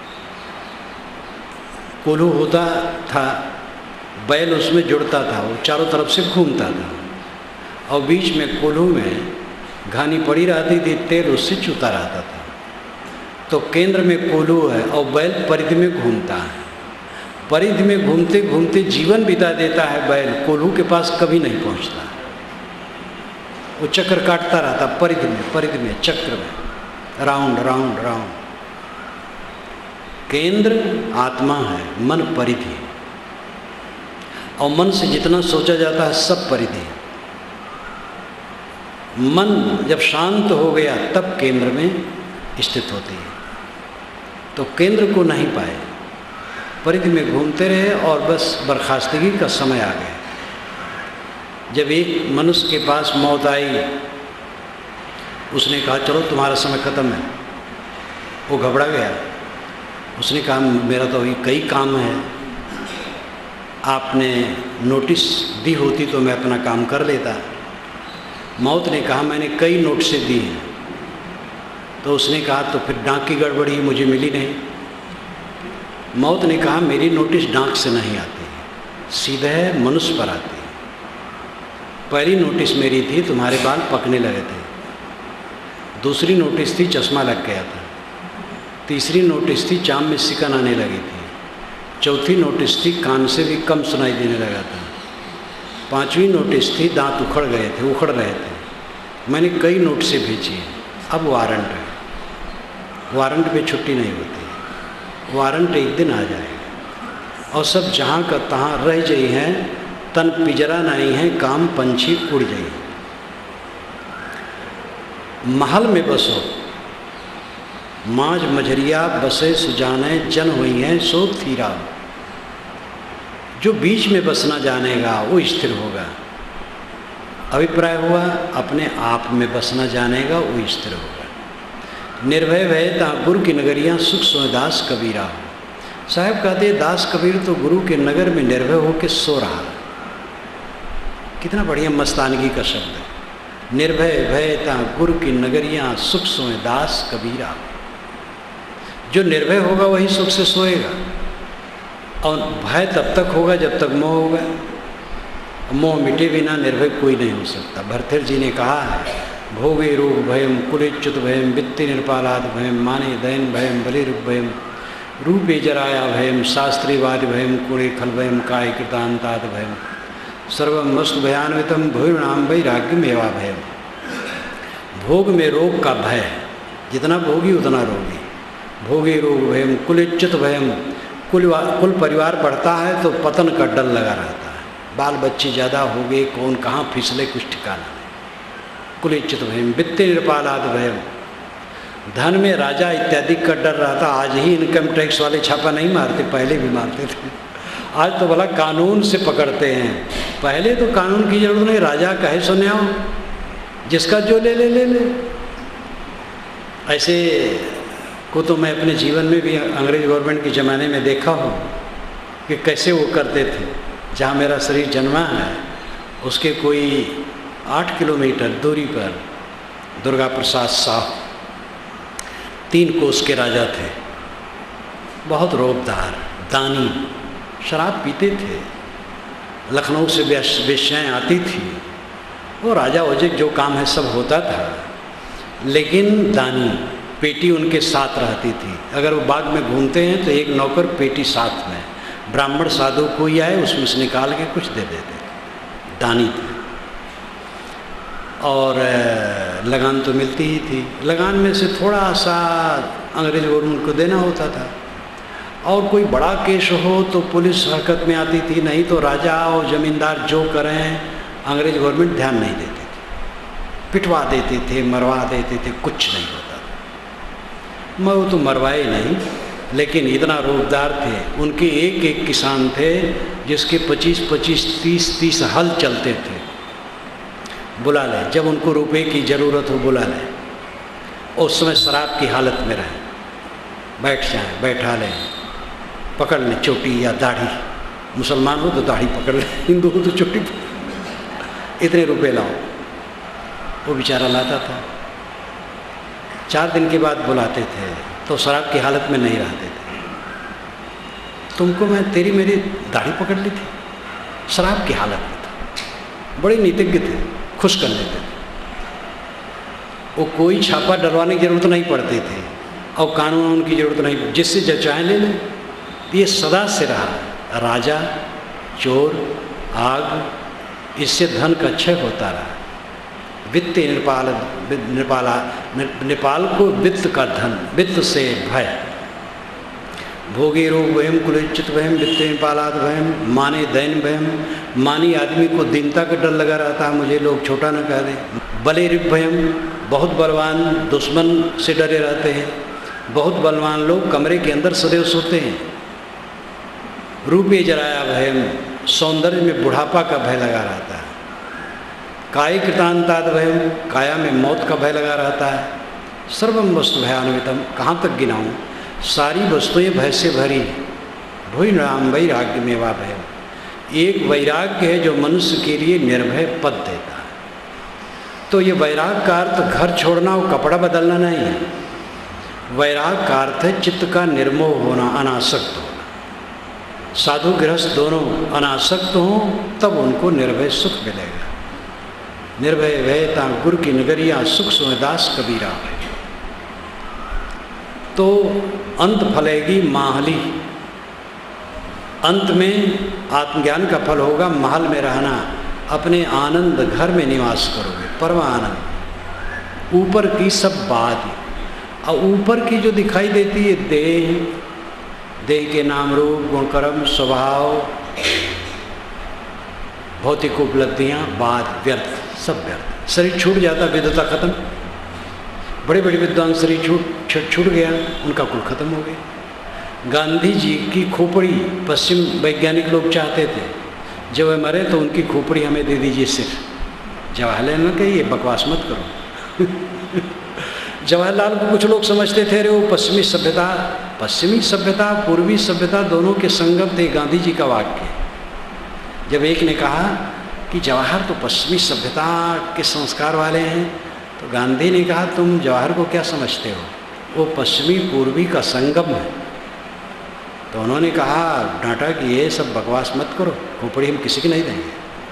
कोल्हू होता था, बैल उसमें जुड़ता था, वो चारों तरफ से घूमता था और बीच में कोल्हू में घानी पड़ी रहती थी, तेल उससे चूता रहता था। तो केंद्र में कोल्हू है और बैल परिधि में घूमता है। परिधि में घूमते घूमते जीवन बिता देता है बैल, कोल्हू के पास कभी नहीं पहुंचता। वो चक्कर काटता रहता परिधि में, परिधि में, चक्र में, राउंड राउंड राउंड। केंद्र आत्मा है, मन परिधि, और मन से जितना सोचा जाता है सब परिधि है। मन जब शांत हो गया तब केंद्र में स्थित होती है। तो केंद्र को नहीं पाए, परिधि में घूमते रहे और बस बर्खास्तगी का समय आ गया। जब एक मनुष्य के पास मौत आई, उसने कहा चलो तुम्हारा समय खत्म है। वो घबरा गया, उसने कहा मेरा तो अभी कई काम है, आपने नोटिस दी होती तो मैं अपना काम कर लेता। मौत ने कहा मैंने कई नोटिसें दी हैं। तो उसने कहा तो फिर डाक की गड़बड़ी मुझे मिली नहीं। मौत ने कहा मेरी नोटिस डाक से नहीं आती, सीधे मनुष्य पर आती है। पहली नोटिस मेरी थी तुम्हारे बाल पकने लगे थे, दूसरी नोटिस थी चश्मा लग गया था, तीसरी नोटिस थी चाम में सिकन आने लगी थी, चौथी नोटिस थी कान से भी कम सुनाई देने लगा था, पांचवी नोटिस थी दांत उखड़ गए थे, उखड़ रहे थे। मैंने कई नोटिसें भेजी हैं, अब वारंट है। वारंट पे छुट्टी नहीं होती, वारंट एक दिन आ जाएगा और सब जहाँ का तहाँ रह जाई हैं, तन पिजरा नहीं है, काम पंछी उड़ जाई। महल में बसो माज मझरिया बसे सुजाने, जन हुई हैं सो थीरा। जो बीच में बसना जानेगा वो स्थिर होगा। अभिप्राय हुआ अपने आप में बसना जानेगा वो स्थिर होगा। निर्भय भय ता गुरु की नगरियाँ सुख सोए दास कबीरा। साहब कहते दास कबीर तो गुरु के नगर में निर्भय होकर सो रहा। कितना बढ़िया मस्तानगी का शब्द है। निर्भय भय ता गुरु की नगरियाँ सुख सोए दास कबीरा। जो निर्भय होगा वही सुख से सोएगा, और भय तब तक होगा जब तक मोह होगा। मोह मिटे बिना निर्भय कोई नहीं हो सकता। भरथर जी ने कहा है भोगे रोग भयम कुलेच्युत भयम वित्ति निर्पालाद भयम माने दयन भयम बलिरुप भयम रूपे जराया भयम शास्त्रीवाद भयम कुणे खल भयम काय कृतांताद भयम सर्वम वस्तु भयान्वितम भूर्णाम वैराग्यम एवा भयम। भोग में रोग का भय, जितना भोगी उतना रोगी। भोगे रोग भयम कुलेच्युत भयम, कुल कुल परिवार बढ़ता है तो पतन का डर लगा रहता है। बाल बच्चे ज़्यादा हो गए, कौन कहाँ फिसले कुछ ठिकाना नहीं। कुलेच्युत भयम वित्त निर्पालाद भयम, धन में राजा इत्यादि का डर रहता। आज ही इनकम टैक्स वाले छापा नहीं मारते, पहले भी मारते थे। आज तो भला कानून से पकड़ते हैं, पहले तो कानून की जरूरत नहीं, राजा कहे सुने आओ, जिसका जो ले ले ले ले। ऐसे को तो मैं अपने जीवन में भी अंग्रेज गवर्नमेंट के ज़माने में देखा हूँ कि कैसे वो करते थे। जहाँ मेरा शरीर जन्मा है उसके कोई आठ किलोमीटर दूरी पर दुर्गा प्रसाद साहब तीन कोस के राजा थे, बहुत रोबदार दानी, शराब पीते थे, लखनऊ से वेश्याएँ आती थी, वो राजा वजह जो काम है सब होता था, लेकिन दानी। पेटी उनके साथ रहती थी। अगर वो बाग में घूमते हैं तो एक नौकर पेटी साथ में, ब्राह्मण साधु कोई आए उसमें से निकाल के कुछ दे देते। दानी थे। और लगान तो मिलती ही थी, लगान में से थोड़ा सा अंग्रेज गवर्नमेंट को देना होता था। और कोई बड़ा केस हो तो पुलिस हरकत में आती थी, नहीं तो राजा और जमींदार जो करें अंग्रेज गवर्नमेंट ध्यान नहीं देती थी, पिटवा देते थे, मरवा देते थे, कुछ नहीं होता। मैं वो तो मरवाए नहीं, लेकिन इतना रोबदार थे। उनके एक एक किसान थे जिसके पच्चीस पच्चीस तीस तीस हल चलते थे। बुला लें, जब उनको रुपए की ज़रूरत हो बुला लें। उस समय शराब की हालत में रहें, बैठ जाएं, बैठा लें, पकड़ लें चोटी या दाढ़ी। मुसलमान हो तो दाढ़ी पकड़ लें, हिंदू हो तो चोटी। इतने रुपए लाओ, वो बेचारा लाता था। चार दिन के बाद बुलाते थे तो शराब की हालत में नहीं रहते थे। तुमको मैं तेरी मेरी दाढ़ी पकड़ ली थी, शराब की हालत में था। बड़े नीतिज्ञ थे, खुश कर लेते थे। वो कोई छापा डलवाने की जरूरत नहीं पड़ती थी और कानून की जरूरत नहीं, जिससे जो चाहे ले ले। ये सदा से रहा, राजा चोर आग, इससे धन का क्षय होता रहा। वित्त नेपाल नेपाला नेपाल को वित्त का धन, वित्त से भय, भोगे रोग भयम कुलचित भयम वित्त नेपालाद भयम, माने दैन भयम, मानी आदमी को दीनता का डर लगा रहता है, मुझे लोग छोटा न कह दें। बले रिप भयम, बहुत बलवान दुश्मन से डरे रहते हैं। बहुत बलवान लोग कमरे के अंदर सदैव सोते हैं। रूपे जराया भयम, सौंदर्य में बुढ़ापा का भय लगा रहता है। काय कृतांताद भयम, काया में मौत का भय लगा रहता है। सर्वम वस्तु भयान्वितम, कहाँ तक गिनाऊँ, सारी वस्तुएं भय से भरी हैं। भूई राम वैराग्य मेवा भयम, एक वैराग्य है जो मनुष्य के लिए निर्भय पद देता है। तो ये वैराग का अर्थ घर छोड़ना और कपड़ा बदलना नहीं है। वैराग का अर्थ है चित्त का निर्मोह होना, अनासक्त होना। साधु गृहस्थ दोनों अनासक्त हों तब उनको निर्भय सुख मिलेगा। निर्भय भयता गुरु की नगरिया, सुख सुदास कबीरा। तो अंत फलेगी माहली, अंत में आत्मज्ञान का फल होगा महल में रहना, अपने आनंद घर में निवास करोगे, परम आनंद। ऊपर की सब बात, और ऊपर की जो दिखाई देती है देह, देह के नाम रूप गुण कर्म स्वभाव भौतिक उपलब्धियाँ, बात व्यर्थ, सब व्यर्थ। शरीर छूट जाता, विद्वता खत्म। बड़े बड़े विद्वान शरीर छूट छूट गया, उनका कुल खत्म हो गया। गांधी जी की खोपड़ी पश्चिम वैज्ञानिक लोग चाहते थे, जब वे मरे तो उनकी खोपड़ी हमें दे दीजिए सिर्फ। जवाहरलाल ने कही ये बकवास मत करो। जवाहरलाल को कुछ लोग समझते थे अरे वो पश्चिमी सभ्यता, पश्चिमी सभ्यता पूर्वी सभ्यता दोनों के संगम थे। गांधी जी का वाक्य, जब एक ने कहा कि जवाहर तो पश्चिमी सभ्यता के संस्कार वाले हैं, तो गांधी ने कहा तुम जवाहर को क्या समझते हो, वो पश्चिमी पूर्वी का संगम है। तो उन्होंने कहा, डांटा कि ये सब बकवास मत करो, खोपड़ी हम किसी की नहीं देंगे।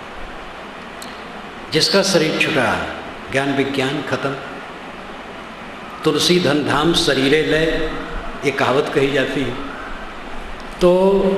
जिसका शरीर छुटा, ज्ञान विज्ञान खत्म। तुलसी धन धाम शरीरे लय, ये कहावत कही जाती है। तो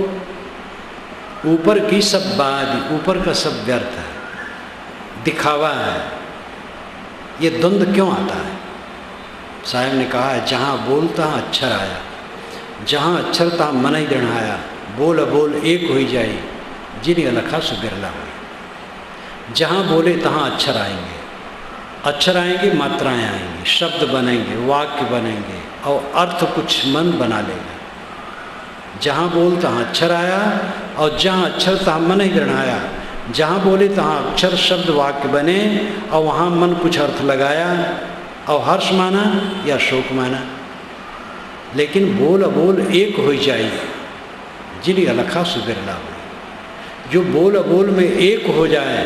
ऊपर की सब बात, ऊपर का सब व्यर्थ है, दिखावा है। ये द्वंद्व क्यों आता है? साहब ने कहा है, जहाँ बोलता अक्षर आया, जहाँ अक्षर ता मन ही दृढ़ाया, बोल बोल एक हो जाए, जिन अलखा सु बिरला हुई। जहाँ बोले तहाँ अक्षर आएंगे, अक्षर आएंगे, मात्राएं आएंगी, शब्द बनेंगे, वाक्य बनेंगे और अर्थ कुछ मन बना लेगा। जहाँ बोल तहाँ अक्षर आया और जहाँ अक्षर तहाँ मन ही दृढ़ाया। जहाँ बोले तहाँ अक्षर शब्द वाक्य बने और वहाँ मन कुछ अर्थ लगाया और हर्ष माना या शोक माना। लेकिन बोल अबोल एक हो जाए, जिन अलखा सु बिरला हुई। जो बोल अबोल में एक हो जाए,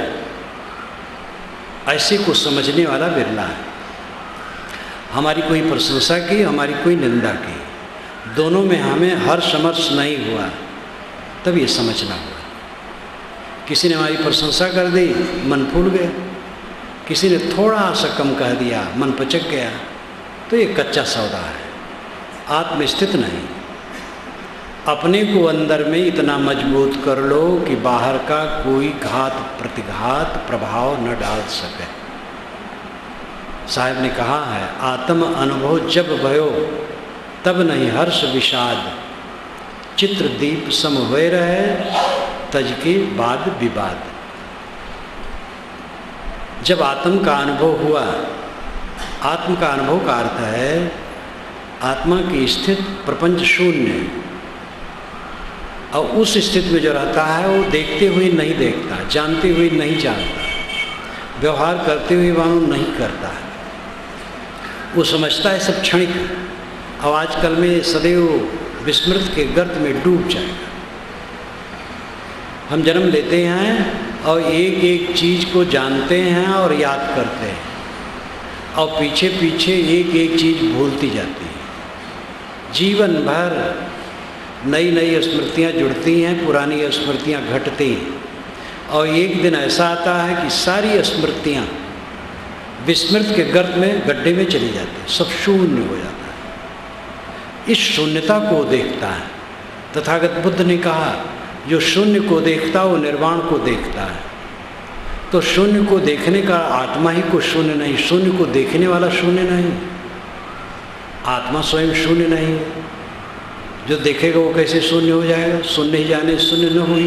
ऐसे को समझने वाला बिरला है। हमारी कोई प्रशंसा की, हमारी कोई निंदा की, दोनों में हमें हर्ष समर्श नहीं हुआ, तब ये समझना हुआ। किसी ने हमारी प्रशंसा कर दी, मन फूल गया। किसी ने थोड़ा सा कम कह दिया, मन पचक गया। तो ये कच्चा सौदा है, आत्मस्थित नहीं। अपने को अंदर में इतना मजबूत कर लो कि बाहर का कोई घात प्रतिघात प्रभाव न डाल सके। साहब ने कहा है, आत्म अनुभव जब भयो तब नहीं हर्ष विषाद, चित्र दीप सम हुए रहे, तज के बाद विवाद। जब आत्म का अनुभव हुआ, आत्म का अनुभव का अर्थ है आत्मा की स्थिति प्रपंच शून्य, और उस स्थिति में जो रहता है वो देखते हुए नहीं देखता, जानते हुए नहीं जानता, व्यवहार करते हुए मानो नहीं करता है। वो समझता है सब क्षणिक है, और आजकल में सदैव विस्मृत के गर्त में डूब जाएगा। हम जन्म लेते हैं और एक एक चीज़ को जानते हैं और याद करते हैं, और पीछे पीछे एक एक चीज़ भूलती जाती है। जीवन भर नई नई स्मृतियाँ जुड़ती हैं, पुरानी स्मृतियाँ घटती हैं, और एक दिन ऐसा आता है कि सारी स्मृतियाँ विस्मृत के गर्त में गड्ढे में चली जाती हैं, सब शून्य हो जाता है। इस शून्यता को देखता है। तथागत बुद्ध ने कहा जो शून्य को देखता वो निर्वाण को देखता है। तो शून्य को देखने का आत्मा ही को शून्य नहीं, शून्य को देखने वाला शून्य नहीं, आत्मा स्वयं शून्य नहीं है। जो देखेगा वो कैसे शून्य हो जाएगा? शून्य ही जाने शून्य न हुई।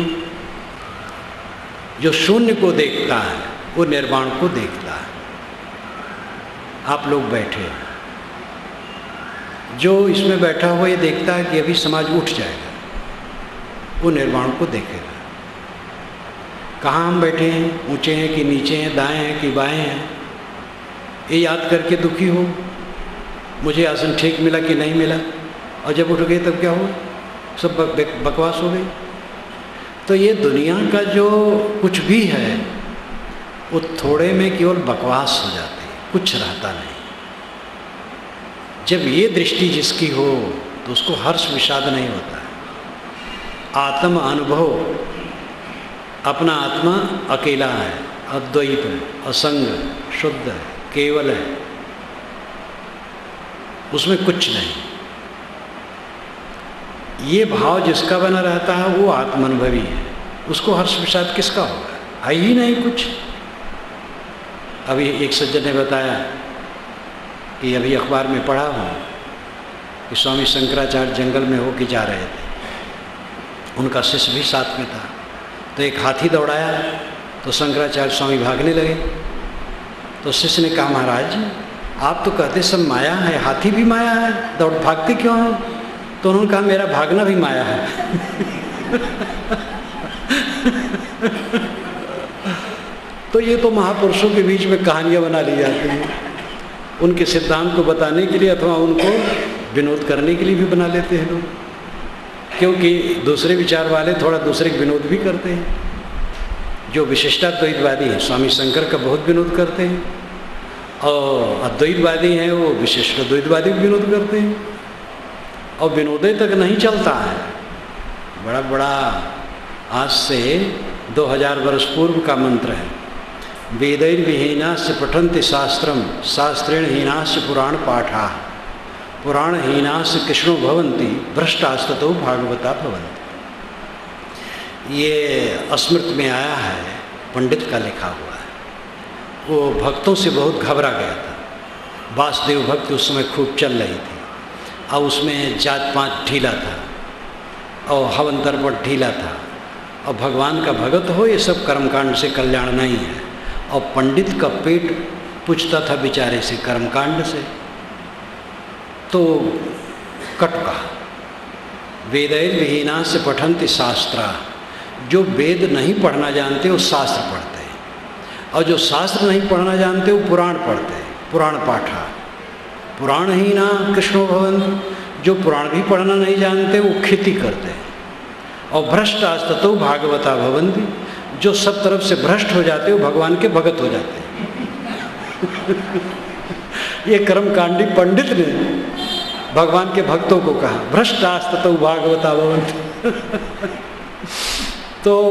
जो शून्य को देखता है वो निर्वाण को देखता है। आप लोग बैठे, जो इसमें बैठा हुआ ये देखता है कि अभी समाज उठ जाएगा, वो निर्वाण को देखेगा। कहाँ हम बैठे हैं, ऊंचे हैं कि नीचे हैं, दाएं हैं कि बाएं हैं, ये याद करके दुखी हो मुझे आसन ठीक मिला कि नहीं मिला, और जब उठ गए तब क्या हुआ? सब बकवास हो गई। तो ये दुनिया का जो कुछ भी है वो थोड़े में केवल बकवास हो जाती है, कुछ रहता नहीं। जब ये दृष्टि जिसकी हो तो उसको हर्ष विषाद नहीं होता है। आत्म अनुभव, अपना आत्मा अकेला है, अद्वैत है, असंग, शुद्ध है, केवल है, उसमें कुछ नहीं। ये भाव जिसका बना रहता है वो आत्मानुभवी है, उसको हर्ष विषाद किसका होगा? है ही नहीं कुछ। अभी एक सज्जन ने बताया कि अभी अखबार में पढ़ा हूँ कि स्वामी शंकराचार्य जंगल में होके जा रहे थे, उनका शिष्य भी साथ में था, तो एक हाथी दौड़ाया तो शंकराचार्य स्वामी भागने लगे। तो शिष्य ने कहा महाराज आप तो कहते सब माया है, हाथी भी माया है, दौड़ भागते क्यों हैं? तो उन्होंने कहा मेरा भागना भी माया है। तो ये तो महापुरुषों के बीच में कहानियाँ बना ली जाती हैं, उनके सिद्धांत को बताने के लिए अथवा उनको विनोद करने के लिए भी बना लेते हैं लोग, क्योंकि दूसरे विचार वाले थोड़ा दूसरे विनोद भी करते हैं। जो विशिष्टाद्वैतवादी हैं स्वामी शंकर का बहुत विनोद करते हैं, और अद्वैतवादी हैं वो विशिष्टाद्वैतवादी भी विनोद करते हैं, और विनोदे तक नहीं चलता है। बड़ा बड़ा आज से दो हजार वर्ष पूर्व का मंत्र है, वेदैर्विहीनास्य पठन्ति शास्त्रम शास्त्रेण हीनास्य पुराण पाठा पुराण हीनास्य कृष्णो भवन्ति भ्रष्टास्ततो भागवता भवन्ति। ये स्मृत में आया है, पंडित का लिखा हुआ है। वो भक्तों से बहुत घबरा गया था। वासुदेव भक्त उस समय खूब चल रही थी, और उसमें जात पात ढीला था, और हवन तर्पण ढीला था, और भगवान का भगत हो ये सब कर्मकांड से कल्याण नहीं है। और पंडित का पेट पूछता था बेचारे से कर्मकांड से। तो कट कहा वेदैर्विहीना से पठन्ति शास्त्रा, जो वेद नहीं पढ़ना जानते वो शास्त्र पढ़ते हैं, और जो शास्त्र नहीं पढ़ना जानते वो पुराण पढ़ते हैं, पुराण पाठा पुराणहीना कृष्णो भवन, जो पुराण भी पढ़ना नहीं जानते वो खेती करते हैं, और भ्रष्टास्ततो भागवता भवन्ति, जो सब तरफ से भ्रष्ट हो जाते हो भगवान के भगत हो जाते हैं। ये कर्मकांडी पंडित ने भगवान के भक्तों को कहा भ्रष्टास्ततो भागवता भवन्ति। तो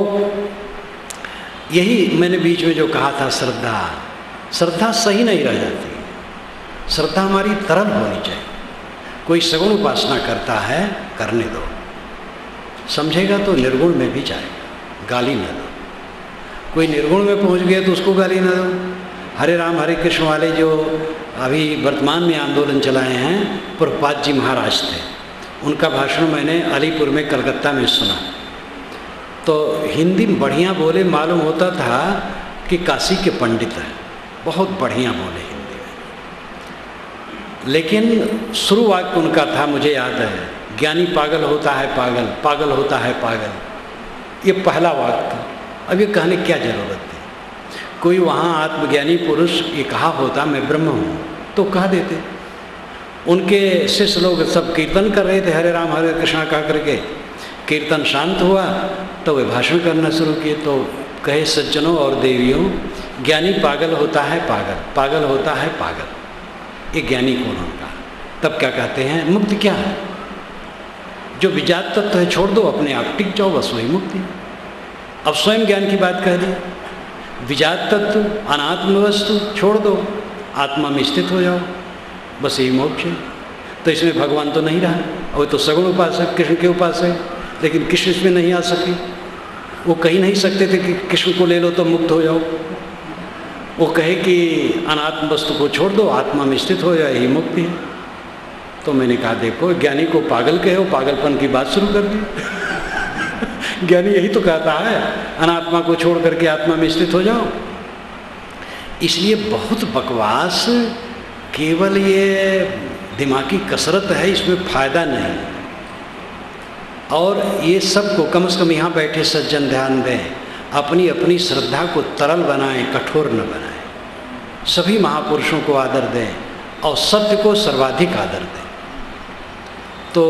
यही मैंने बीच में जो कहा था, श्रद्धा श्रद्धा सही नहीं रह जाती। श्रद्धा हमारी तरल होनी चाहिए। कोई सगुण उपासना करता है, करने दो, समझेगा तो निर्गुण में भी जाएगा, गाली न दो। कोई निर्गुण में पहुंच गया तो उसको गाली न दो। हरे राम हरे कृष्ण वाले जो अभी वर्तमान में आंदोलन चलाए हैं, प्रभुपाद जी महाराज थे, उनका भाषण मैंने अलीपुर में कलकत्ता में सुना। तो हिंदी बढ़िया बोले, मालूम होता था कि काशी के पंडित हैं, बहुत बढ़िया बोले हिंदी में। लेकिन शुरू वाक्य उनका था, मुझे याद है, ज्ञानी पागल होता है पागल, पागल होता है पागल। ये पहला वाक्य था। अब ये कहने क्या जरूरत थी? कोई वहाँ आत्मज्ञानी पुरुष ये कहा होता मैं ब्रह्म हूँ तो कह देते। उनके शिष्य लोग सब कीर्तन कर रहे थे, हरे राम हरे कृष्णा कह करके। कीर्तन शांत हुआ तो वे भाषण करना शुरू किए। तो कहे सज्जनों और देवियों, ज्ञानी पागल होता है पागल, पागल होता है पागल। ये ज्ञानी को उन्होंने कहा। तब क्या कहते हैं, मुक्ति क्या है? जो विजात तत्व है छोड़ दो, अपने आप टिक जाओ, बस वही मुक्ति है। अब स्वयं ज्ञान की बात कह दी, विजात तत्व अनात्म वस्तु छोड़ दो, आत्मा में स्थित हो जाओ, बस यही मोक्ष है। तो इसमें भगवान तो नहीं रहा, और तो सगुण उपासक कृष्ण के उपासक, लेकिन कृष्ण इसमें नहीं आ सके। वो कही नहीं सकते थे कि कृष्ण को ले लो तो मुक्त हो जाओ। वो कहे कि अनात्म वस्तु को छोड़ दो, आत्मा में स्थित हो जाए, यही मुक्ति है। तो मैंने कहा देखो, ज्ञानी को पागल कहे हो, पागलपन की बात शुरू कर दी। ज्ञानी यही तो कहता है, अनात्मा को छोड़ करके आत्मा में स्थित हो जाओ। इसलिए बहुत बकवास, केवल ये दिमागी कसरत है, इसमें फायदा नहीं। और ये सबको कम से कम यहाँ बैठे सज्जन ध्यान दें, अपनी अपनी श्रद्धा को तरल बनाएं, कठोर न बनाएं। सभी महापुरुषों को आदर दें और सत्य को सर्वाधिक आदर दें। तो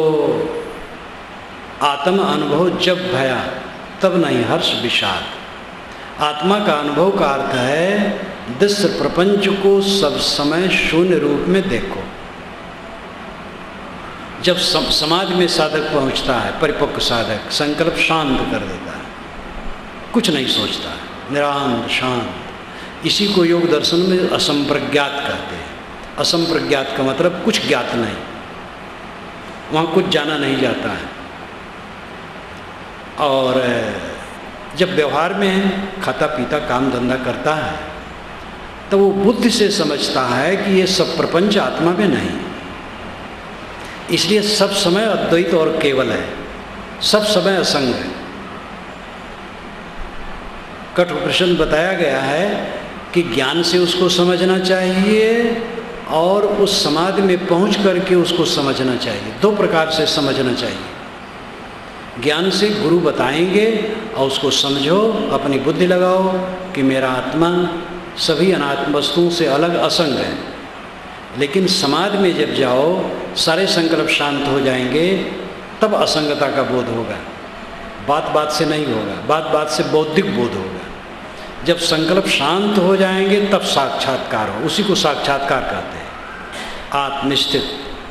आत्म अनुभव जब भया तब नहीं हर्ष विषाद। आत्मा का अनुभव का अर्थ है दृश्य प्रपंच को सब समय शून्य रूप में देखो। जब सम, समाधि में साधक पहुंचता है, परिपक्व साधक संकल्प शांत कर देता है, कुछ नहीं सोचता है, निरांत शांत। इसी को योग दर्शन में असंप्रज्ञात कहते हैं। असंप्रज्ञात का मतलब कुछ ज्ञात नहीं, वहाँ कुछ जाना नहीं जाता है। और जब व्यवहार में है, खाता पीता काम धंधा करता है, तो वो बुद्धि से समझता है कि ये सब प्रपंच आत्मा में नहीं। इसलिए सब समय अद्वैत और केवल है, सब समय असंग है। कठोपनिषद बताया गया है कि ज्ञान से उसको समझना चाहिए और उस समाधि में पहुंच करके उसको समझना चाहिए। दो प्रकार से समझना चाहिए। ज्ञान से गुरु बताएंगे और उसको समझो, अपनी बुद्धि लगाओ कि मेरा आत्मा सभी अनात्म वस्तुओं से अलग असंग है। लेकिन समाधि में जब जाओ, सारे संकल्प शांत हो जाएंगे, तब असंगता का बोध होगा। बात बात से नहीं होगा, बात बात से बौद्धिक बोध होगा। जब संकल्प शांत हो जाएंगे तब साक्षात्कार हो, उसी को साक्षात्कार कहते हैं, आत्मनिष्ठित।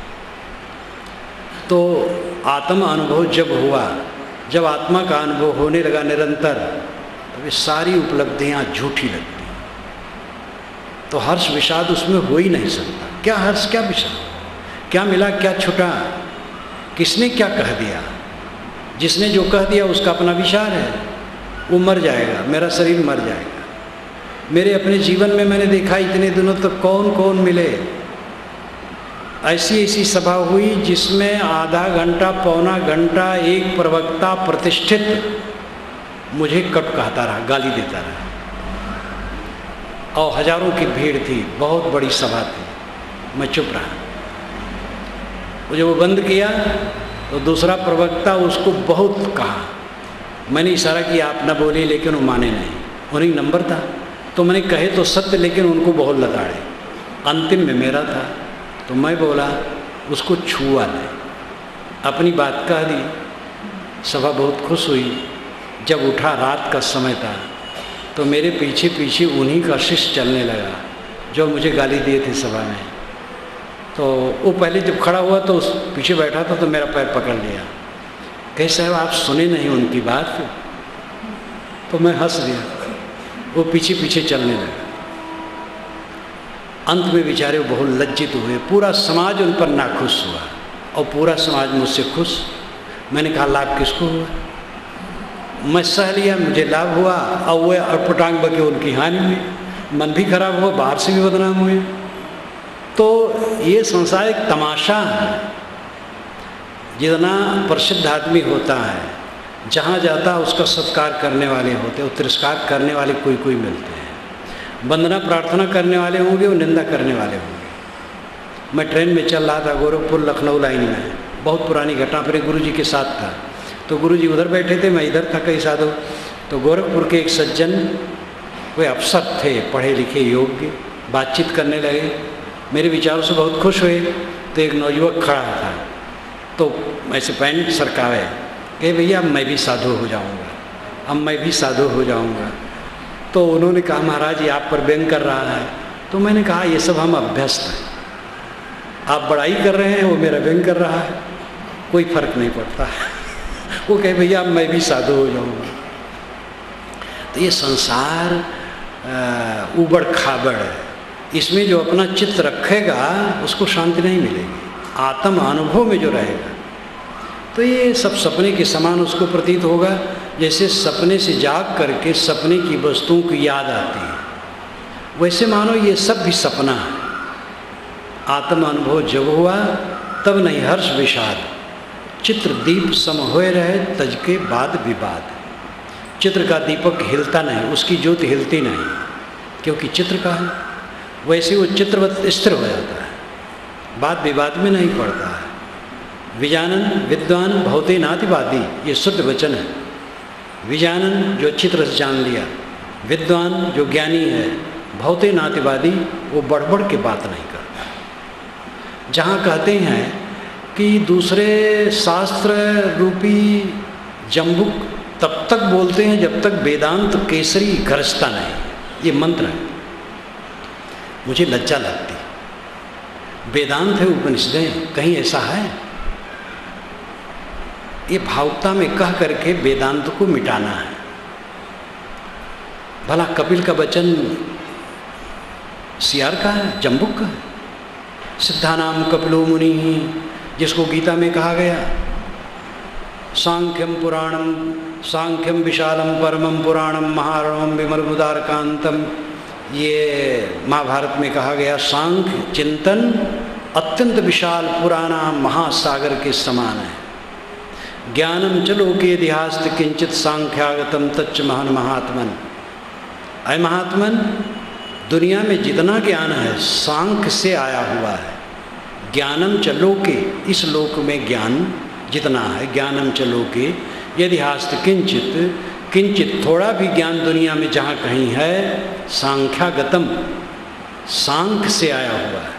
तो आत्म अनुभव जब हुआ, जब आत्मा का अनुभव होने लगा निरंतर, तो वे सारी उपलब्धियां झूठी लगती। तो हर्ष विषाद उसमें हो ही नहीं सकता। क्या हर्ष, क्या विषाद, क्या मिला, क्या छुटा, किसने क्या कह दिया? जिसने जो कह दिया उसका अपना विचार है, वो मर जाएगा, मेरा शरीर मर जाएगा। मेरे अपने जीवन में मैंने देखा इतने दिनों तक कौन कौन मिले, ऐसी ऐसी सभा हुई जिसमें आधा घंटा पौना घंटा एक प्रवक्ता प्रतिष्ठित मुझे कट कहता रहा, गाली देता रहा, और हजारों की भीड़ थी, बहुत बड़ी सभा थी। मैं चुप रहा। वो जब वो बंद किया तो दूसरा प्रवक्ता उसको बहुत कहा। मैंने इशारा किया आप न बोलिए, लेकिन वो माने नहीं। उन्हीं नंबर था तो मैंने कहे तो सत्य, लेकिन उनको बहुत लताड़े। अंतिम में मेरा था तो मैं बोला, उसको छुआ नहीं, अपनी बात कह दी। सभा बहुत खुश हुई। जब उठा, रात का समय था, तो मेरे पीछे पीछे उन्हीं का शिष्य चलने लगा जो मुझे गाली दिए थे सभा में। तो वो पहले जब खड़ा हुआ तो उस पीछे बैठा था, तो मेरा पैर पकड़ लिया, कहे साहब आप सुने नहीं उनकी बात? तो मैं हंस दिया। वो पीछे पीछे चलने लगा। अंत में बेचारे बहुत लज्जित हुए, पूरा समाज उन पर नाखुश हुआ और पूरा समाज मुझसे खुश। मैंने कहा लाभ किसको हुआ? मैं सह लिया, मुझे लाभ हुआ, और वो अटपटांग बके उनकी हानि हुई, मन भी खराब हुआ, बाहर से भी बदनाम हुए। तो ये संसार एक तमाशा है। जितना प्रसिद्ध आदमी होता है, जहाँ जाता है उसका सत्कार करने वाले होते हैं, और तिरस्कार करने वाले कोई कोई मिलते हैं। वंदना प्रार्थना करने वाले होंगे, वो निंदा करने वाले होंगे। मैं ट्रेन में चल रहा था, गोरखपुर लखनऊ लाइन में, बहुत पुरानी घटना, फिर गुरु जी के साथ था। तो गुरु जी उधर बैठे थे, मैं इधर था कई साधु। तो गोरखपुर के एक सज्जन, वे अफसर थे, पढ़े लिखे योग्य, बातचीत करने लगे। मेरे विचारों से बहुत खुश हुए। तो एक नौयुवक खड़ा था, तो ऐसे पैंट सरकावे, कहे भैया अब मैं भी साधु हो जाऊंगा, अब मैं भी साधु हो जाऊंगा। तो उन्होंने कहा महाराज ये आप पर व्यंग कर रहा है। तो मैंने कहा ये सब हम अभ्यस्त हैं, आप बड़ाई कर रहे हैं, वो मेरा व्यंग कर रहा है, कोई फर्क नहीं पड़ता। वो कहे भैया मैं भी साधु हो जाऊंगा। तो ये संसार उबड़ खाबड़ है, इसमें जो अपना चित्त रखेगा उसको शांति नहीं मिलेगी। आत्म अनुभव में जो रहेगा तो ये सब सपने के समान उसको प्रतीत होगा, जैसे सपने से जाग करके सपने की वस्तुओं की याद आती है, वैसे मानो ये सब भी सपना है। आत्म अनुभव जब हुआ तब नहीं हर्ष विषाद, चित्र दीप सम होए रहे तज के बाद विवाद। चित्र का दीपक हिलता नहीं, उसकी ज्योति हिलती नहीं, क्योंकि चित्र का है, वैसे वो चित्रवत स्थिर हो जाता है, बात विवाद में नहीं पड़ता है। विजानन विद्वान भवते नातिवादी, ये शुद्ध वचन है। विजानन जो अच्छी तरह से जान लिया, विद्वान जो ज्ञानी है, भवते नातिवादी वो बढ़ बढ़ के बात नहीं करता। जहाँ कहते हैं कि दूसरे शास्त्र रूपी जम्बुक तब तक बोलते हैं जब तक वेदांत केसरी गरजता नहीं, ये मंत्र है। मुझे लज्जा लगती, वेदांत है, उपनिषदें, कहीं ऐसा है? ये भावुकता में कह करके वेदांत को मिटाना है। भला कपिल का वचन सियार का है, जम्बुक का है? सिद्धानाम कपिलो मुनि, जिसको गीता में कहा गया सांख्यम पुराणम सांख्यम विशालम परमम पुराणम महारणम विमलमुदारकांतम, ये महाभारत में कहा गया सांख्य चिंतन अत्यंत विशाल पुराना महासागर के समान है। ज्ञानम चलो के इतिहास किंचित सांख्यागतम तच्च महान महात्मन। अय महात्मन, दुनिया में जितना ज्ञान है सांख्य से आया हुआ है। ज्ञानम चलो के, इस लोक में ज्ञान जितना है, ज्ञानम चलो के यदि हास्त किंचित, किंचित थोड़ा भी ज्ञान दुनिया में जहाँ कहीं है, सांख्यागतम, सांख्य से आया हुआ है।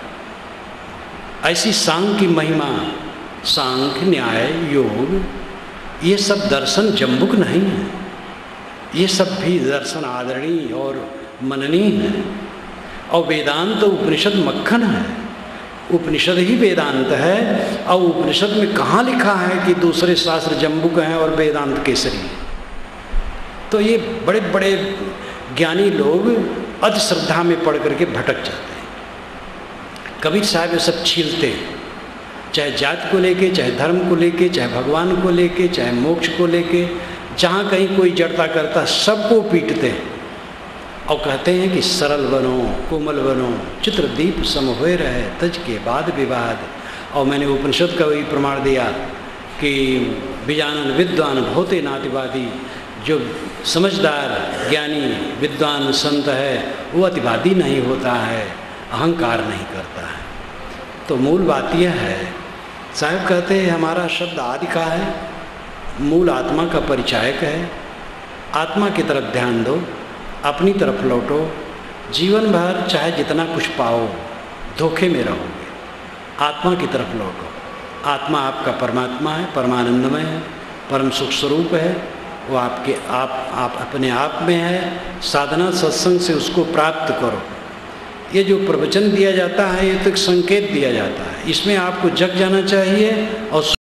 ऐसी सांख्य की महिमा, सांख्य न्याय योग, ये सब दर्शन जम्बुक नहीं है, ये सब भी दर्शन आदरणीय और मननीय है। और वेदांत तो उपनिषद मक्खन है, उपनिषद ही वेदांत है। और उपनिषद में कहाँ लिखा है कि दूसरे शास्त्र जम्बुक हैं और वेदांत केसरी है? तो ये बड़े बड़े ज्ञानी लोग अध श्रद्धा में पढ़ करके भटक जाते हैं। कबीर साहब ये सब छीलते हैं, चाहे जात को लेके, चाहे धर्म को लेके, चाहे भगवान को लेके, चाहे मोक्ष को लेके, जहाँ कहीं कोई जड़ता करता सबको पीटते हैं और कहते हैं कि सरल बनो, कोमल बनो, चित्रदीप सम होए रहे तज के बाद विवाद। और मैंने उपनिषद का वही प्रमाण दिया कि विजानन विद्वान भवते नातिवादी, जो समझदार ज्ञानी विद्वान संत है वो अतिवादी नहीं होता है, अहंकार नहीं करता है। तो मूल बात यह है, साहब कहते हैं हमारा शब्द आदि का है, मूल आत्मा का परिचायक है। आत्मा की तरफ ध्यान दो, अपनी तरफ लौटो, जीवन भर चाहे जितना कुछ पाओ धोखे में रहोगे, आत्मा की तरफ लौटो। आत्मा आपका परमात्मा है, परमानंदमय है, परम सुख स्वरूप है, वो आपके आप आप अपने आप में है। साधना सत्संग से उसको प्राप्त करो। ये जो प्रवचन दिया जाता है ये तो एक संकेत दिया जाता है, इसमें आपको जग जाना चाहिए और